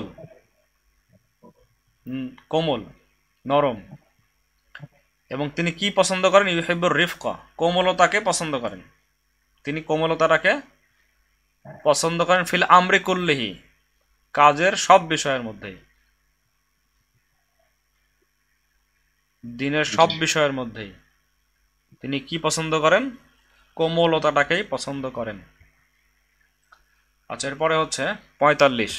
কোমল নরম, এবং তিনি কি পছন্দ করেন? ইউহিব্বুর রিফকা, কোমলতাকে পছন্দ করেন, তিনি কোমলতাটাকে পছন্দ করেন। ফিল আমরি কুল্লিহি, কাজের সব বিষয়ের মধ্যেই, দিনের সব বিষয়ের মধ্যেই তিনি কি পছন্দ করেন? কোমলতাটাকেই পছন্দ করেন। আচ্ছা, এরপরে হচ্ছে 45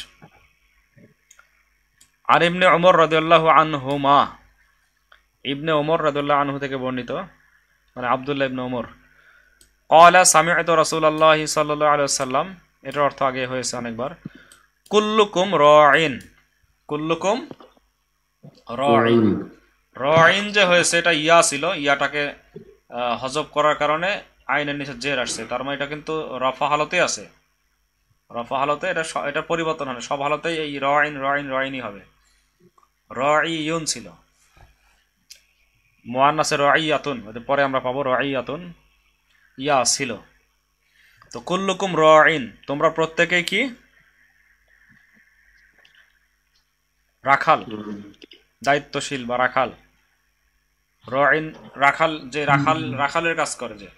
আর ইবনে ওমর রাদিয়াল্লাহু আনহুমা, ইবনে ওমর রাদিয়াল্লাহু আনহু থেকে বর্ণিত, মানে আব্দুল্লাহ ইবনে ওমর, ক্বালা সামি'তু রাসূলুল্লাহি সাল্লাল্লাহু আলাইহি ওয়াসাল্লাম, এটার অর্থ আগে হয়েছে অনেকবার। কুল্লুকুম রাঈন, কুল্লুকুম রাঈন, রাঈন যে হয়েছে এটা ইয়া ছিল, ইয়াটাকে হযফ করার কারণে আইনের নিচে জের আসছে, তার মানে এটা কিন্তু রফা হালতে আছে, রফা হালতে এটা পরিবর্তন হয়, সব হালতেই এই রাঈন রাঈন রাঈনই হবে। রাঈয়ুন ছিল, মুআন্নাসে রাঈয়াতুন, পরে আমরা পাবো রাঈয়াতুন, ইয়া ছিল। তো কুল্লুকুম রাঈন, তোমরা প্রত্যেকেই কি? রাখাল, দায়িত্বশীল বা রাখাল। রাঈন রাখাল, যে রাখালের কাজ করে, যে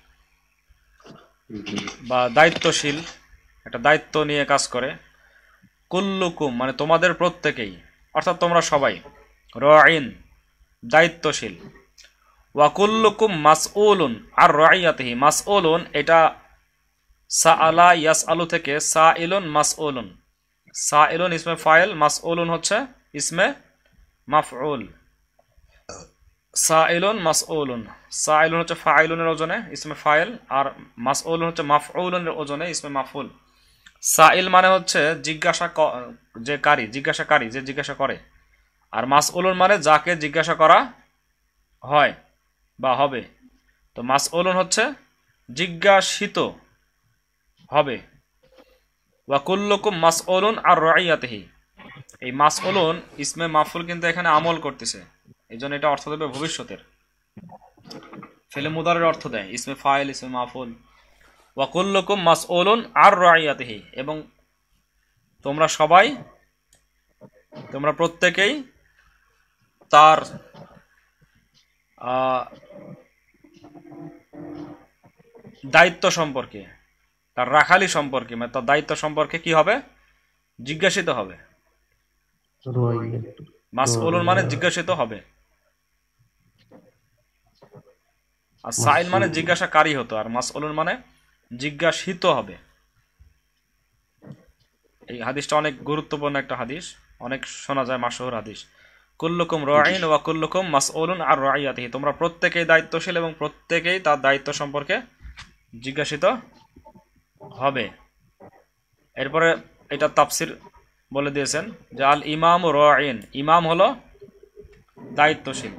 বা দায়িত্বশীল, একটা দায়িত্ব নিয়ে কাজ করে। কুল্লুকুম মানে তোমাদের প্রত্যেকেই, অর্থাৎ তোমরা সবাই। রাঈন দায়িত্বশীল। ওয়া কুল্লুকুম মাসউলুন আর রাইয়াতিহি, মাসউলুন এটা সাআলা ইয়াসআলু থেকে সাইলুন মাসউলুন, সাইলুন ইসমে ফাইল, মাসউলুন হচ্ছে ইসমে মাফউল। সাইলুন মাসউলুন, সাইলুন হচ্ছে ফাইলুনের ওজনে ইসমে ফাইল, আর মাসউলুন হচ্ছে মাফউলুনের ওজনে ইসমে মাফউল। সাইল মানে হচ্ছে জিজ্ঞাসা, যে কারী, জিজ্ঞাসাকারী, যে জিজ্ঞাসা করে, আর মাসউলুন মানে যাকে জিজ্ঞাসা করা হয় বা হবে। তো মাসউলুন হচ্ছে জিজ্ঞাসিত হবে। ওয়া কুল্লুকুম মাসউলুন আর রাইয়াতিহি, এই মাসউলুন ইসমে মাফউল কিন্তু এখানে আমল করতেছে, এই জন্য এটা অর্থ দেবে ভবিষ্যতের, ফেলে মুদারের অর্থ দেয়, ইসমে ফাইল ইসমে মাফউল। ওয়া কুল্লুকুম মাসউলুন আর রাইয়াতিহি, এবং তোমরা সবাই, তোমরা প্রত্যেকেই তার দায়িত্ব সম্পর্কে, তার রাখালি সম্পর্কে, মানে তার দায়িত্ব সম্পর্কে কি হবে? জিজ্ঞাসিত হবে। মাসউলুন মানে জিজ্ঞাসিত হবে, আর সাইল মানে জিজ্ঞাসাকারী হতো, আর মাসউলুন মানে জিজ্ঞাসিত হবে। এই হাদিসটা অনেক গুরুত্বপূর্ণ একটা হাদিস, অনেক শোনা যায় মাশহুর হাদিস। কুল্লুকুম রাঈন ওয়া কুল্লুকুম মাসউলুন আর রাইয়াতিহি, তোমরা প্রত্যেকেই দায়িত্বশীল এবং প্রত্যেকেই তার দায়িত্ব সম্পর্কে জিজ্ঞাসিত হবে। এরপরে এটা তাফসির বলে দিয়েছেন যে আল ইমাম রাঈন, ইমাম হলো দায়িত্বশীল,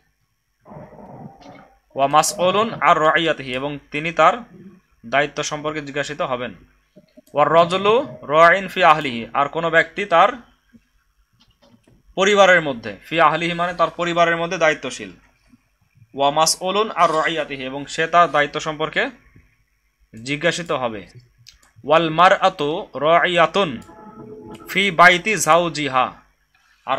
ওয়া মাসউলুন আর রাইয়াতিহি, এবং তিনি তার দায়িত্ব সম্পর্কে জিজ্ঞাসিত হবেন। ওয়ার রাজুলু রাঈন ফি আহলিহি, আর কোনো ব্যক্তি তার পরিবারের মধ্যে, ফি আহলিহি মানে তার পরিবারের মধ্যে দায়িত্বশীল, ওয়া মাসউলুন আর রাইয়াতিহি, এবং সে তার দায়িত্ব সম্পর্কে জিজ্ঞাসিত হবে। ওয়াল মারআতু রাইয়াতুন ফি বাইতি যাওজিহা, আর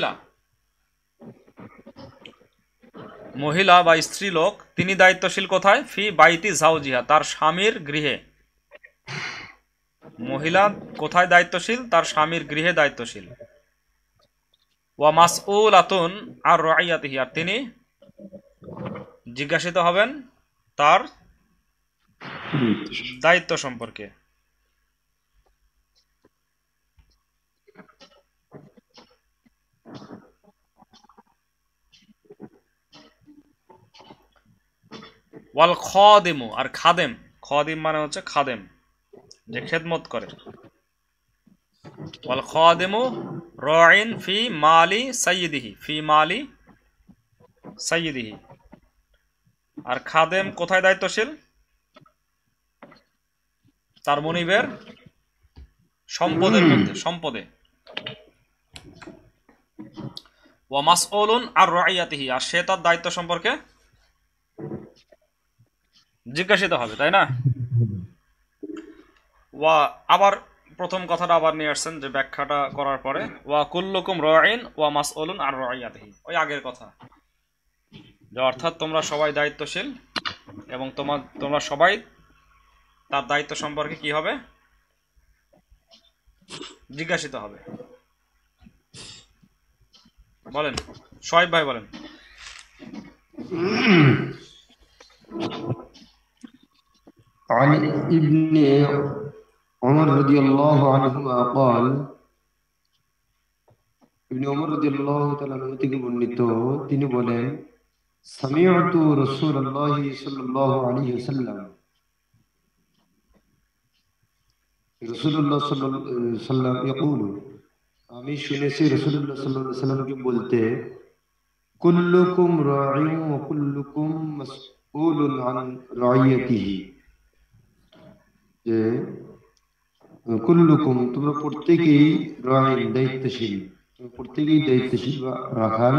মহিলা বা স্ত্রী লোক তিনি দায়িত্বশীল কোথায়? ফি বাইতি যাওজিহা, তার স্বামীর গৃহে। মহিলা কোথায় দায়িত্বশীল? তার স্বামীর গৃহে দায়িত্বশীল। ওয়া মাসউলাতুন আর রাইয়াতিহি, আর তিনি জিজ্ঞাসিত হবেন তার দায়িত্ব সম্পর্কে। ওয়াল খাদিমু, আর খাদেম, খাদিম মানে হচ্ছে খাদেম, যে খেদমত করে। ওয়াল খাদিমু রাঈন ফি মালি সাইয়্যিদিহি, ফি মালি সাইয়্যিদিহি, আর খাদেম কোথায় দায়িত্বশীল? তার মনিবের সম্পদের মধ্যে, সম্পদে। ওয়া মাসউলুন আর রাইয়াতিহি, আর সে তার দায়িত্ব সম্পর্কে জিজ্ঞাসিত হবে, তাই না? ওয়া, আবার প্রথম কথাটা আবার নিয়ে আসছেন যে ব্যাখ্যাটা করার পরে, ওয়া কুল্লুকুম রাঈন ওয়া মাসউলুন আর রাইয়াতিহি, ওই আগের কথা, যে অর্থাৎ তোমরা সবাই দায়িত্বশীল এবং তোমরা সবাই তার দায়িত্ব সম্পর্কে কি হবে? জিজ্ঞাসিত হবে। বলেন শোয়েব ভাই, বলেন। عن ابن عمر رضي الله عنهما قال ابن عمر رضي الله تعالى عنه থেকে বর্ণিত, তিনি বলেন سمعت رسول الله صلى الله عليه وسلم, রাসূলুল্লাহ সাল্লাল্লাহু আলাইহি ওয়াসাল্লাম يقول, আমি শুনেছি রাসূলুল্লাহ সাল্লাল্লাহু আলাইহি ওয়াসাল্লামকে বলতে, কুল্লুকুম রাঈন ওয়া কুল্লুকুম মাসউলুন আন রাইয়াতিহি, যে কুল্লুকুম তোমরা প্রত্যেকেই রাঈন দায়িত্বশীল, তোমরা প্রত্যেকেই দায়িত্বশীল বা রাখাল,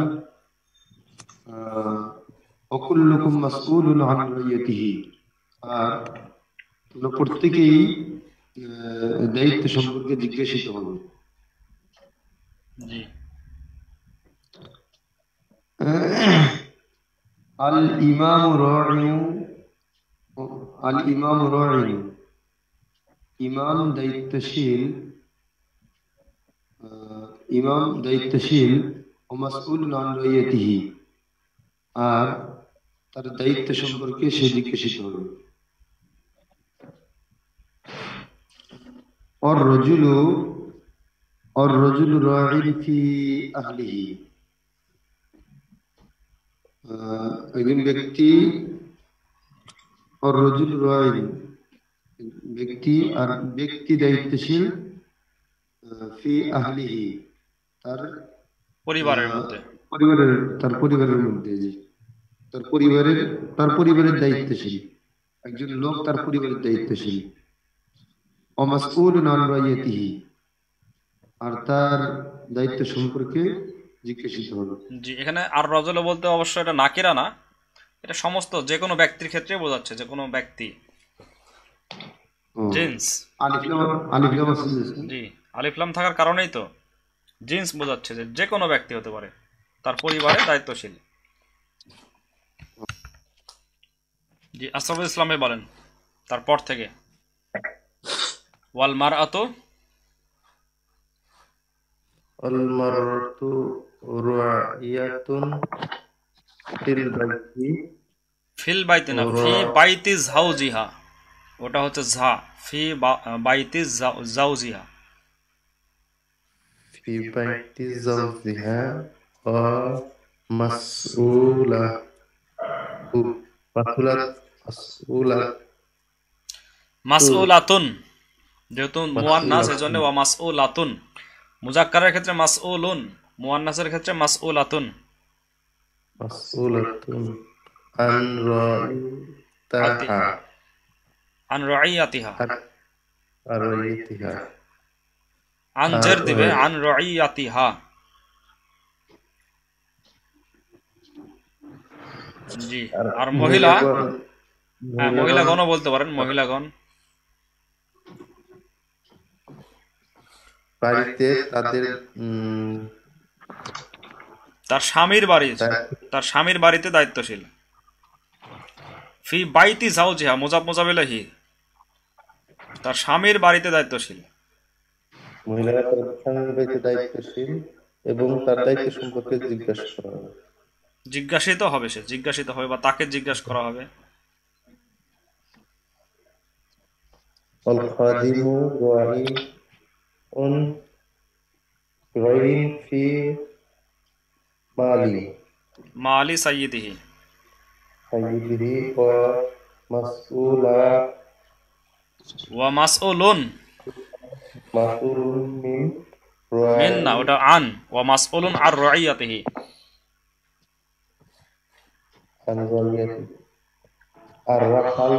ওয়া কুল্লুকুম মাসউলুন আন রাইয়াতিহি, আর তোমরা প্রত্যেকেই দায়িত্ব সম্পর্কে জিজ্ঞাসিত হবে। জি। আল ইমামু রাঈন, আল ইমামু রাঈন, ইমাম দায়িত্বশীল, ইমাম দায়িত্বশীল, ও মাসউলুন আন রাইয়াতিহি, আর তার দায়িত্ব সম্পর্কে সে জিজ্ঞাসিত হবে। আর রাজুলু রাঈন ফি আহলিহি, একজন ব্যক্তি, আর রাজুলু রাঈন ব্যক্তি, আর ব্যক্তি দায়িত্বশীল, ফি আহলিহি তার পরিবারের মধ্যে, তার পরিবারের মধ্যে, জি, তার পরিবারের দায়িত্বশীল, একজন লোক তার পরিবারের দায়িত্বশীল। ও মাসউলুন আন রাইয়াতিহি, আর তার দায়িত্ব সম্পর্কে জিজ্ঞাসিত হবে। জি, এখানে আর রাজুল বলতে অবশ্য এটা নাকিরা না, এটা সমস্ত যে কোনো ব্যক্তির ক্ষেত্রে বোঝাচ্ছে, যে কোনো ব্যক্তি, জিন্স। জি, আলিফ লাম থাকার কারণেই তো জিন্স বোঝাচ্ছে, যে কোনো ব্যক্তি হতে পারে, তার পরিবারে দায়িত্বশীল। জি, আসফাকুল ইসলামে বলেন তারপর থেকে। ওয়াল মারআতু, ওয়াল মারআতু রাইয়াতুন ফিল বাইতি না, ফি বাইতি যাওজিহা, ওটা হচ্ছে ঝা, ফি বাইতি যাওজিহা, في بيت زوجها ومسؤولة مسؤولة মাসউলাতুন, যেহেতু মুয়ান্নাস مسؤولة এজন্য ওয়া মাসউলাতুন। মুজাক্কারের ক্ষেত্রে মাসউলুন, মুয়ান্নাসের ক্ষেত্রে মাসউলাতুন। مسؤولة عن رعيتها আন রাইয়াতিহা, عن رعيتها আন জের দিবে, আন রাইয়াতিহা। জি। আর মহিলা, হ্যাঁ মহিলাগণও বলতে পারেন, মহিলাগণ। বাড়িতে তাদের তার স্বামীর বাড়ি, তার স্বামীর বাড়িতে দায়িত্বশীল। ফি বাইতি জাওজিহা, মুজাব মুজাব ইলাইহি, তার স্বামীর বাড়িতে দায়িত্বশীল। মহিলারা তার স্বামীর বাড়িতে দায়িত্বশীল এবং তার দায়িত্ব সম্পর্কে জিজ্ঞাসা করা হবে। জিজ্ঞাসিত হবে, সে জিজ্ঞাসিত হবে বা তাকে জিজ্ঞাসা করা হবে। والخادم راع في مال মালি সাইয়্যিদিহি, سيده ومسؤول ওয়া মাসউলুন, مسؤول من মিন না, ওটা আন, ওয়া মাসউলুন আর রাইয়াতিহি। عن رعيته الرحل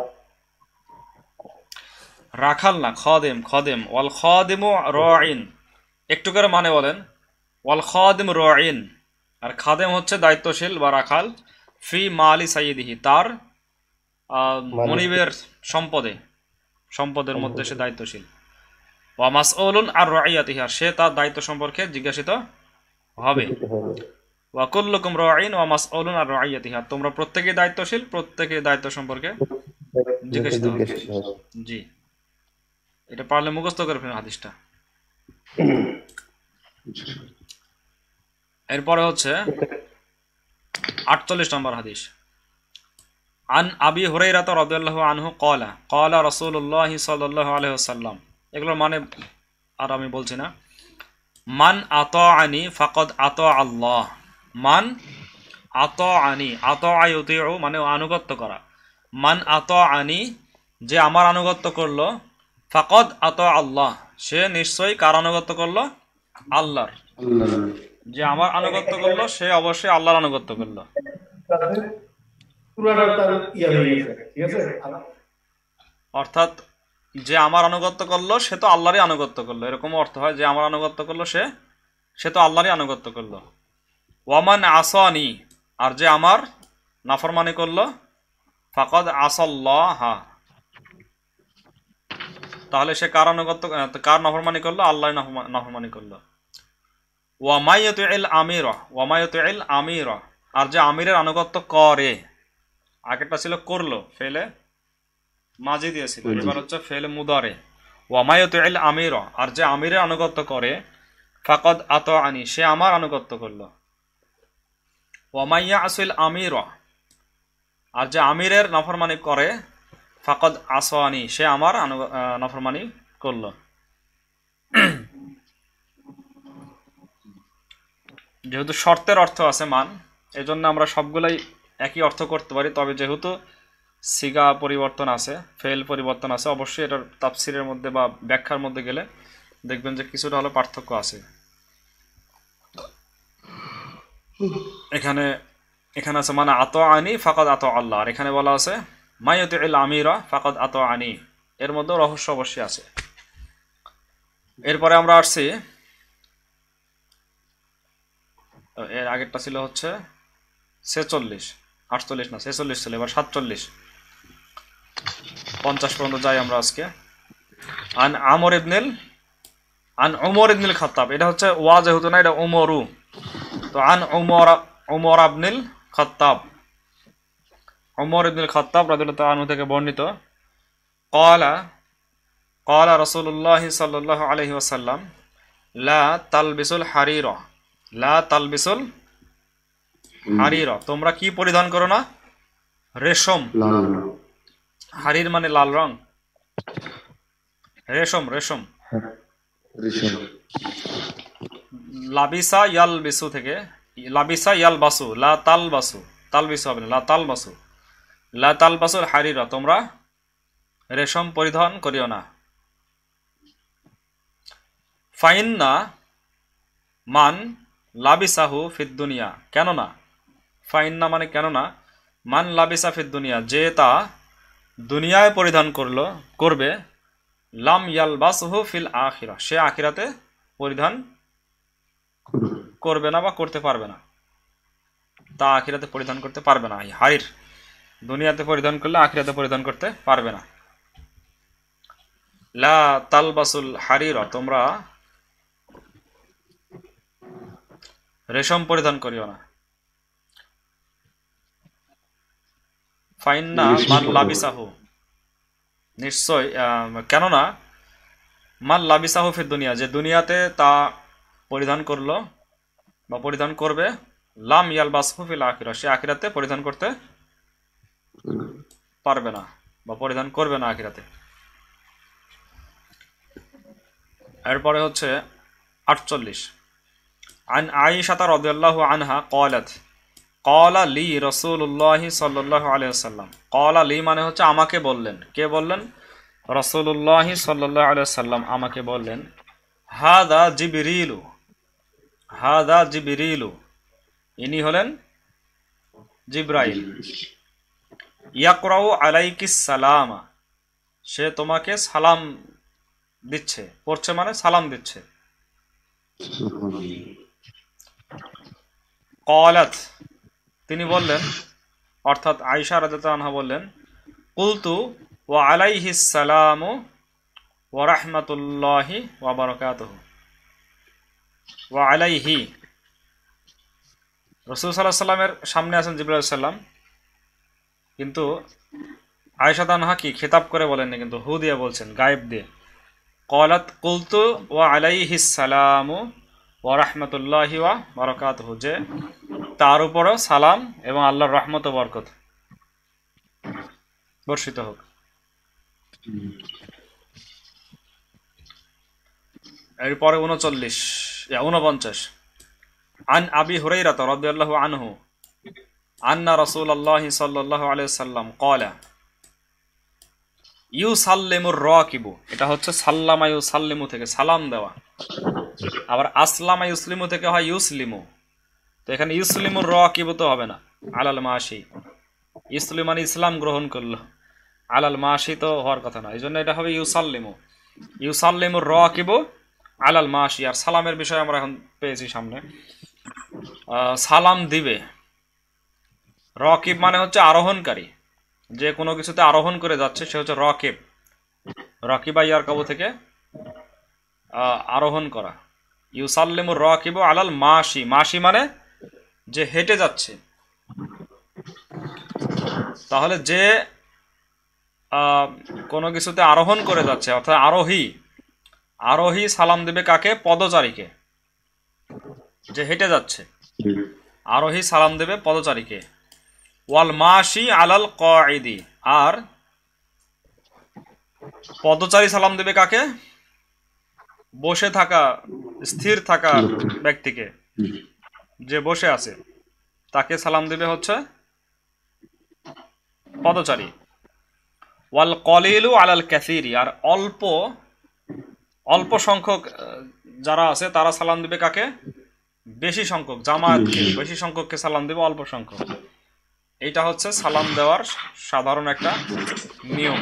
রাখাল না, খাদেম, খাদেম। ওয়াল খাদিমু রাইন, একটু করে মানে বলেন। ওয়াল খাদিম রাইন, আর খাদেম হচ্ছে দায়িত্বশীল বা রাখাল। ফি মালি সাইয়্যিদিহি, তার মনিবের সম্পদে, সম্পদের মধ্যে সে দায়িত্বশীল। ওয়া মাসউলুন আর রাইয়াতিহি, আর সে তার দায়িত্ব সম্পর্কে জিজ্ঞাসিত হবে। ওয়া কুল্লুকুম রাইন ওয়া মাসউলুন আর রাইয়াতিহি, আর তোমরা প্রত্যেকেই দায়িত্বশীল, প্রত্যেকেই দায়িত্ব সম্পর্কে জিজ্ঞাসিত হবে। জি, এটা পারলে মুখস্থ করে ফেলুন হাদিসটা। এরপরে হচ্ছে 48 নম্বর হাদিস। আন আবি হুরায়রা রাদিয়াল্লাহু আনহু ক্বালা ক্বালা রাসূলুল্লাহ সাল্লাল্লাহু আলাইহি ওয়াসাল্লাম। এগুলোর মানে আর আমি বলছি না। মান আতাআনি ফাকাদ আতা আল্লাহ, মান আতাআনি, আতাআ ইউতিউ মানে আনুগত্য করা। মান আতাআনি, যে আমার আনুগত্য করলো, ফাকাদ আতা আল্লাহ, সে নিশ্চয়ই কার আনুগত্য করলো? আল্লাহর। যে আমার আনুগত্য করলো সে অবশ্যই আল্লাহর আনুগত্য করলো। অর্থাৎ যে আমার আনুগত্য করলো সে তো আল্লাহরই আনুগত্য করলো, এরকম অর্থ হয়। যে আমার আনুগত্য করলো সে তো আল্লাহরই আনুগত্য করলো। ওয়ামান আসানি, আর যে আমার নাফরমানি করলো, ফাকাদ আসাল্লাহ, তাহলে সে কার আনুগত্য, কার নাফরমানি করলো? আল্লাহর নাফরমানি করলো। ওয়ামাইয়ুতিল আমিরা, ওয়ামাইয়ুতিল আমিরা, আর যে আমিরের আনুগত্য করে। আগেরটা ছিল করলো, ফেলে মাজি দিয়েছিল, এবার হচ্ছে ফেলে মুদারে। ওয়ামাইয়ুতিল আমিরা, আর যে আমিরের আনুগত্য করে, ফাকাদ আতাআনি, সে আমার আনুগত্য করলো। ওয়ামাইয়াসিল আমিরা, আর যে আমিরের নাফরমানি করে, ফাকাদ আসানি, সে আমার নাফরমানি করলো। যেহেতু শর্তের অর্থ আছে মান, এজন্য আমরা সবগুলাই একই অর্থ করতে পারি। তবে যেহেতু সিগা পরিবর্তন আছে, ফেল পরিবর্তন আছে, অবশ্যই এটার তাফসিরের মধ্যে বা ব্যাখ্যার মধ্যে গেলে দেখবেন যে কিছুটা হলো পার্থক্য আছে। এখানে আছে মানে আতাআনি ফাকাদ আতাআল্লাহ, আর এখানে বলা আছে মাইয়ুতিল আমিরা ফাকাদ আতাআনি, এর মধ্যে রহস্য অবশ্যই আছে। এরপরে আমরা আসছি, এর আগেরটা ছিল হচ্ছে 46, 48 না 46 ছিল, এবার 47, 50 পর্যন্ত যাই আমরা আজকে। আন উমর ইবনুল খাত্তাব, এটা হচ্ছে ওয়া যেহেতু না, এটা উমরু, তো আন উমর ইবনুল খাত্তাব, উমর ইবনুল খাত্তাব রাদিয়াল্লাহু আনহু থেকে বর্ণিত। ক্বালা রাসূলুল্লাহ সাল্লাল্লাহু আলাইহি ওয়াসাল্লাম, লা তালবিসুল হারিরা, লা তালবিসুল হারিরা, তোমরা কি পরিধান করো না? রেশম। হারির মানে লাল রং, রেশম, রেশম। লাবিসা ইয়ালবিসু থেকে লাবিসা ইয়ালবাসু, লা তালবাসু, তালবিসু হবে না, লা তালবাসু, লা তালবাসুল হারিরা, তোমরা রেশম পরিধান করিও না। ফাইন্না মান লাবিসাহু ফিদ দুনিয়া, কেননা, ফাইন্না মানে কেননা, মান লাবিসা ফিদ দুনিয়া, যে তা দুনিয়ায় পরিধান করবে, লাম ইয়ালবাসহু ফিল আখিরা, সে আখিরাতে পরিধান করবে না বা করতে পারবে না, তা আখিরাতে পরিধান করতে পারবে না। এই হারির দুনিয়াতে পরিধান করলে আখিরাতে পরিধান করতে পারবে না। লা তালবাসুল হারিরা, তোমরা রেশম পরিধান করিও না। ফাইন্না মান লাবিসাহু, নিশ্চয়, কেননা মান লাবিসাহু ফিদ দুনিয়া, যে দুনিয়াতে তা পরিধান করলো বা পরিধান করবে, লাম ইয়ালবাসহু ফিল আখিরা, সে আখিরাতে পরিধান করতে পারবে না বা পরিধান করবে না আখিরাতে। এরপরে হচ্ছে 48, আন আয়েশা রাদিয়াল্লাহু আনহা ক্বালাত ক্বালা লি রাসূলুল্লাহি সাল্লাল্লাহু আলাইহি ওয়াসাল্লাম, ক্বালা লি মানে হচ্ছে আমাকে বললেন, কে বললেন? রাসূলুল্লাহি সাল্লাল্লাহু আলাইহি ওয়াসাল্লাম আমাকে বললেন, হাদা জিবরিলু, হাদা জিবরিলু, ইনি হলেন জিবরাইল, ইয়াকরাউ আলাইকিস সালামা, সে তোমাকে সালাম দিচ্ছে, পড়ছে মানে সালাম দিচ্ছে। ক্বালাত, তিনি বললেন, অর্থাৎ আয়েশা রাদিয়াল্লাহু আনহা বললেন, কুলতু ওয়া আলাইহিস সালামু ওয়া রাহমাতুল্লাহি ওয়া বারাকাতুহু, ওয়া আলাইহি, রাসূল সাল্লাল্লাহু আলাইহি সাল্লামের সামনে আছেন জিবরাইল আলাইহিস সালাম, কিন্তু আয়েশা আনহা কি খেতাব করে বলেননি, কিন্তু হু দিয়ে বলছেন, গায়েব দিয়ে। ক্বালাত কুলতু ওয়া আলাইহিস সালামু ওয়া রাহমাতুল্লাহি ওয়া বারাকাতুহু, যে তার উপরও সালাম এবং আল্লাহর রহমত ও বরকত বর্ষিত হোক। এরপরে 49, আন আবি হুরায়রা রাদিয়াল্লাহু আনহু আন্না রাসূলুল্লাহি সাল্লাল্লাহু আলাইহি ওয়াসাল্লাম ক্বালা ইউসাল্লিমুর রাকিবু, এটা হচ্ছে সাল্লামা ইউসাল্লিমু থেকে সালাম দেওয়া, আবার আসলামা ইউসলিমু থেকে হয় ইউসলিমু, তো এখানে ইউসলিমুর রাকিবু তো হবে না, আলাল মাশি, ইসলিম মানে ইসলাম গ্রহণ করলো, আলাল মাশি তো হওয়ার কথা না, এই জন্য এটা হবে ইউসাল্লিমু, ইউসাল্লিমুর রাকিবু আলাল মাশি। আর সালামের বিষয় আমরা এখন পেয়েছি সামনে, সালাম দিবে, রাকিব মানে হচ্ছে আরোহণকারী, যে কোনো কিছুতে আরোহণ করে যাচ্ছে সে হচ্ছে রাকিব, রাকিবা ইয়ারকাবু থেকে আরোহণ করা। ইউসাল্লিমুর রাকিবু আলাল মাশি, মাশি মানে যে হেঁটে যাচ্ছে, তাহলে যে কোনো কিছুতে আরোহণ করে যাচ্ছে অর্থাৎ আরোহী, আরোহী সালাম দেবে কাকে? পদচারীকে, যে হেঁটে যাচ্ছে আরোহী সালাম দেবে পদচারীকে। ওয়াল মাশি আলাল কাঈদি, আর পদচারী সালাম দেবে কাকে? বসে থাকা, স্থির থাকা ব্যক্তিকে, যে বসে আছে তাকে সালাম দেবে হচ্ছে পদচারী। ওয়াল কলিলু আলাল কাসিরি, আর অল্প সংখ্যক যারা আছে তারা সালাম দিবে কাকে? বেশি সংখ্যক, জামায়াতকে, বেশি সংখ্যককে সালাম দিবে অল্প সংখ্যক। এইটা হচ্ছে সালাম দেওয়ার সাধারণ একটা নিয়ম।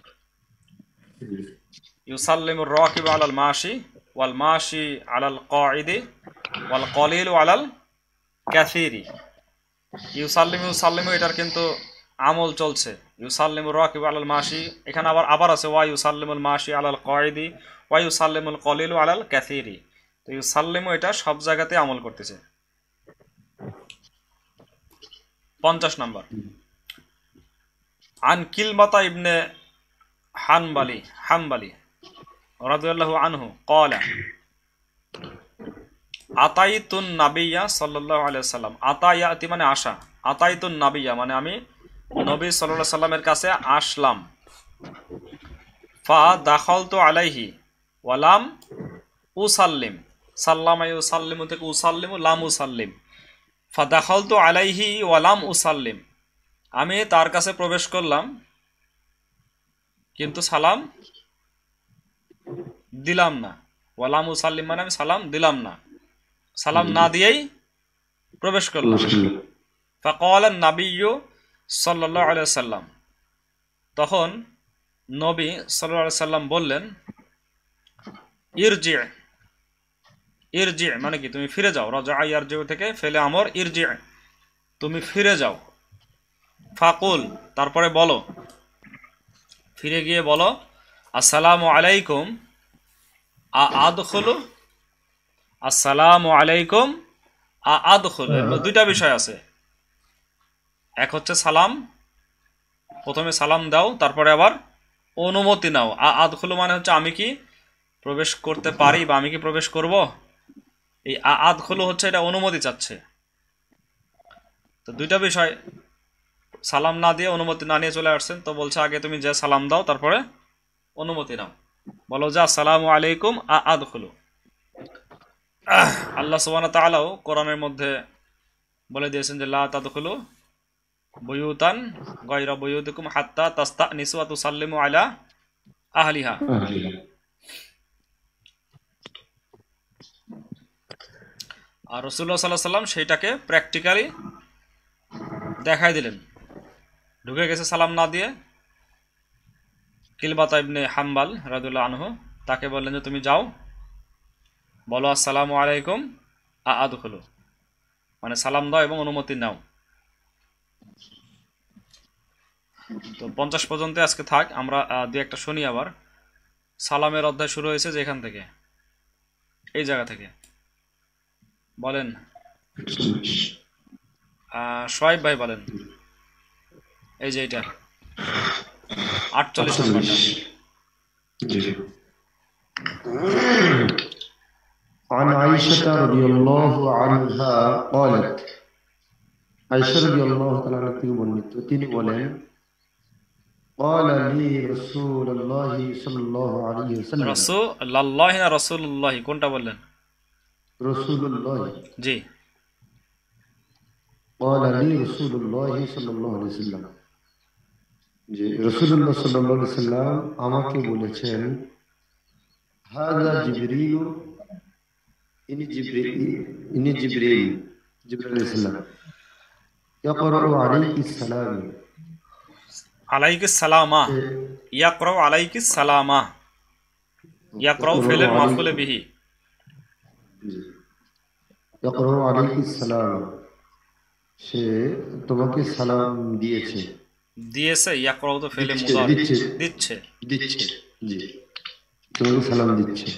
ইউসাল্লিমুর রাকিবু আলাল মাশি ওয়াল মাশি আলাল কাঈদি ওয়াল কলিলু আলাল কাসিরি। ইউসাল্লিমু এটার কিন্তু আমল চলছে। ইউসাল্লিমুর রাকিবু আলাল মাশি, এখানে আবার আছে ওয়া ইউসাল্লিমুল মাশি আলাল কাঈদি ওয়া ইউসাল্লিমুল কলিলু আলাল কাসিরি। তো ইউসাল্লিমু এটা সব জায়গাতে আমল করতেছে। 50 নম্বর, আন কিলমাতা ইবনে হানবালি রাদিয়াল্লাহু আনহু ক্বালা আতাইতুন নাবিয়্যা সাল্লাল্লাহু আলাইহি ওয়াসাল্লাম। আতায়াতি মানে আসা, আতাইতুন নাবিয়্যা মানে আমি নবী সাল্লাল্লাহু আলাইহি সাল্লামের কাছে আসলাম। ফা দাখালতু আলাইহি ওয়ালাম উসাল্লিম সাল্লামা ইউসাল্লিমু থেকে উসাল্লিমু লাম উসাল্লিম। ফাদাখালতু আলাইহি ওয়া লাম উসাল্লিম, আমি তার কাছে প্রবেশ করলাম কিন্তু সালাম দিলাম না। ওয়া লাম উসাল্লিম মানে আমি সালাম দিলাম না, সালাম না দিয়েই প্রবেশ করলাম। ফাকাল আন-নাবিয়্যু সাল্লাল্লাহু আলাইহি ওয়াসাল্লাম, তখন নবী সাল্লাল্লাহু আলাইহি ওয়াসাল্লাম বললেন, ইরজি, ইরজি মানে কি তুমি ফিরে যাও। রাজা ইয়ারজিউ থেকে ফেলে আমর, ইরজি তুমি ফিরে যাও। ফাকুল তারপরে বলো, ফিরে গিয়ে বলো, আসসালামু আলাইকুম আদখুলু, আসসালামু আলাইকুম আদখুলু। এর মধ্যে দুইটা বিষয় আছে, এক হচ্ছে সালাম, প্রথমে সালাম দাও, তারপরে আবার অনুমতি নাও। আদখুলু মানে হচ্ছে আমি কি প্রবেশ করতে পারি বা আমি কি প্রবেশ করব। এই আদখুলু হচ্ছে এটা অনুমতি চাচ্ছে। তো দুইটা বিষয়, সালাম না দিয়ে অনুমতি না নিয়ে চলে আসছেন, তো বলছে আগে তুমি যে সালাম দাও তারপরে অনুমতি নাও, বলো যে আসসালামু আলাইকুম আদখুলু। আল্লাহ সুবহানাহু ওয়া তাআলাও কোরআনের মধ্যে বলে দিয়েছেন যে লা তাদখুলু বুয়ুতান গায়রা বুয়ুতিকুম হাত্তা তাস্তানিসু ওয়া তুসাল্লিমু আলা আহলিহা। আর রাসূলুল্লাহ সাল্লাল্লাহু আলাইহি ওয়াসাল্লাম সেইটাকে প্র্যাকটিক্যালি দেখাই দিলেন। ঢুকে গেছে সালাম না দিয়ে, কিলবাতা ইবনে হাম্বাল রাদিয়াল্লাহু আনহু তাকে বললেন যে তুমি যাও, বলো আসসালামু আলাইকুম আদখুলু, মানে সালাম দাও এবং অনুমতি নাও। তো 50 পর্যন্ত আজকে থাক, আমরা দুই একটা শুনি আবার। সালামের অধ্যায় শুরু হয়েছে যে এখান থেকে, এই জায়গা থেকে বলেন। সোহাইব ভাই বলেন, এই যে এটা 48 নম্বরটা। عن عائشة رضي الله عنها قالت, عائشة رضي الله تعالى عنها থেকে বর্ণিত, তিনি বলেন, قال لي رسول الله صلى الله عليه وسلم, রাসূলুল্লাহ না রাসূলুল্লাহ কোনটা বললেন? رسول الله, জি। قال لي رسول الله صلى الله عليه وسلم, যে রাসূলুল্লাহ সাল্লাল্লাহু আলাইহি ওয়াসাল্লাম আমাকে বলেছেন, হাযা জিবরিল, ইনি জিবরিল আলাইহিস সালাম, ইয়াকরাউ আলাইকিস সালাম, আলাইকিস সালামা, ইয়াকরাউ আলাইকিস সালামা, ইয়াকরাউ ফিলের মাফউল বিহি, ইয়াকরাউ আলাইকিস সালাম, সে তোমাকে সালাম দিয়েছে। দিয়েছে, ইয়াকরাউ তো ফিলে মুদারি, দিচ্ছে, দিচ্ছে, জি, তোমাকে সালাম দিচ্ছে।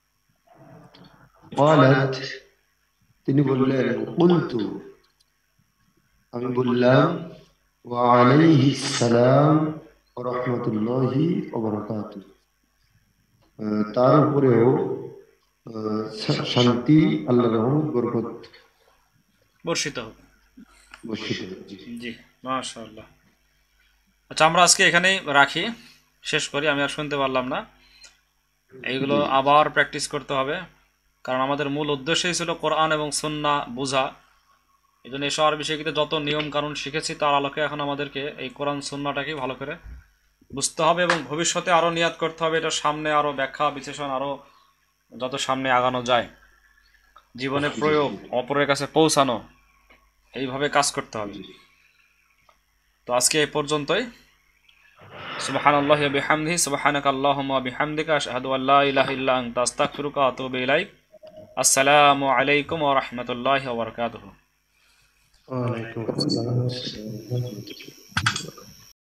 قالت, তিনি বললেন, কুলতু, আমি বললাম, ওয়া আলাইহিস সালাম ওয়া রাহমাতুল্লাহি ওয়া বারাকাতুহু, তার উপরেও শান্তি, আল্লাহর রহমত, বরকত বর্ষিত হবে। বর্ষিত। জি, মাশাআল্লাহ। আচ্ছা, আমরা আজকে এখানেই রাখি, শেষ করি। আমি আর শুনতে পারলাম না, এইগুলো আবার প্র্যাকটিস করতে হবে, কারণ আমাদের মূল উদ্দেশ্যই ছিল কোরআন এবং সুন্নাহ বোঝা। এই জন্য এসব বিষয়গুলো যত নিয়ম কানুন শিখেছি তার আলোকে এখন আমাদেরকে এই কোরআন সুন্নাহটাকে ভালো করে বুঝতে হবে এবং ভবিষ্যতে আরও নিয়াত করতে হবে, এটা সামনে আরও ব্যাখ্যা বিশ্লেষণ আরও যত সামনে আগানো যায়, জীবনে প্রয়োগ, অপরের কাছে পৌঁছানো, এইভাবে কাজ করতে হবে। তো আজকে এই পর্যন্তই। সুবহানাল্লাহি ওয়া বিহামদিহি, সুবহানাকাল্লাহুম্মা ওয়া বিহামদিকা, আশহাদু আল্লা ইলাহা ইল্লা আনতা, আস্তাগফিরুকা ওয়া আতুবু ইলাইক। আসসালামু আলাইকুম ওয়া রাহমাতুল্লাহি ওয়া বারাকাতুহু। ওয়া আলাইকুম আসসালাম।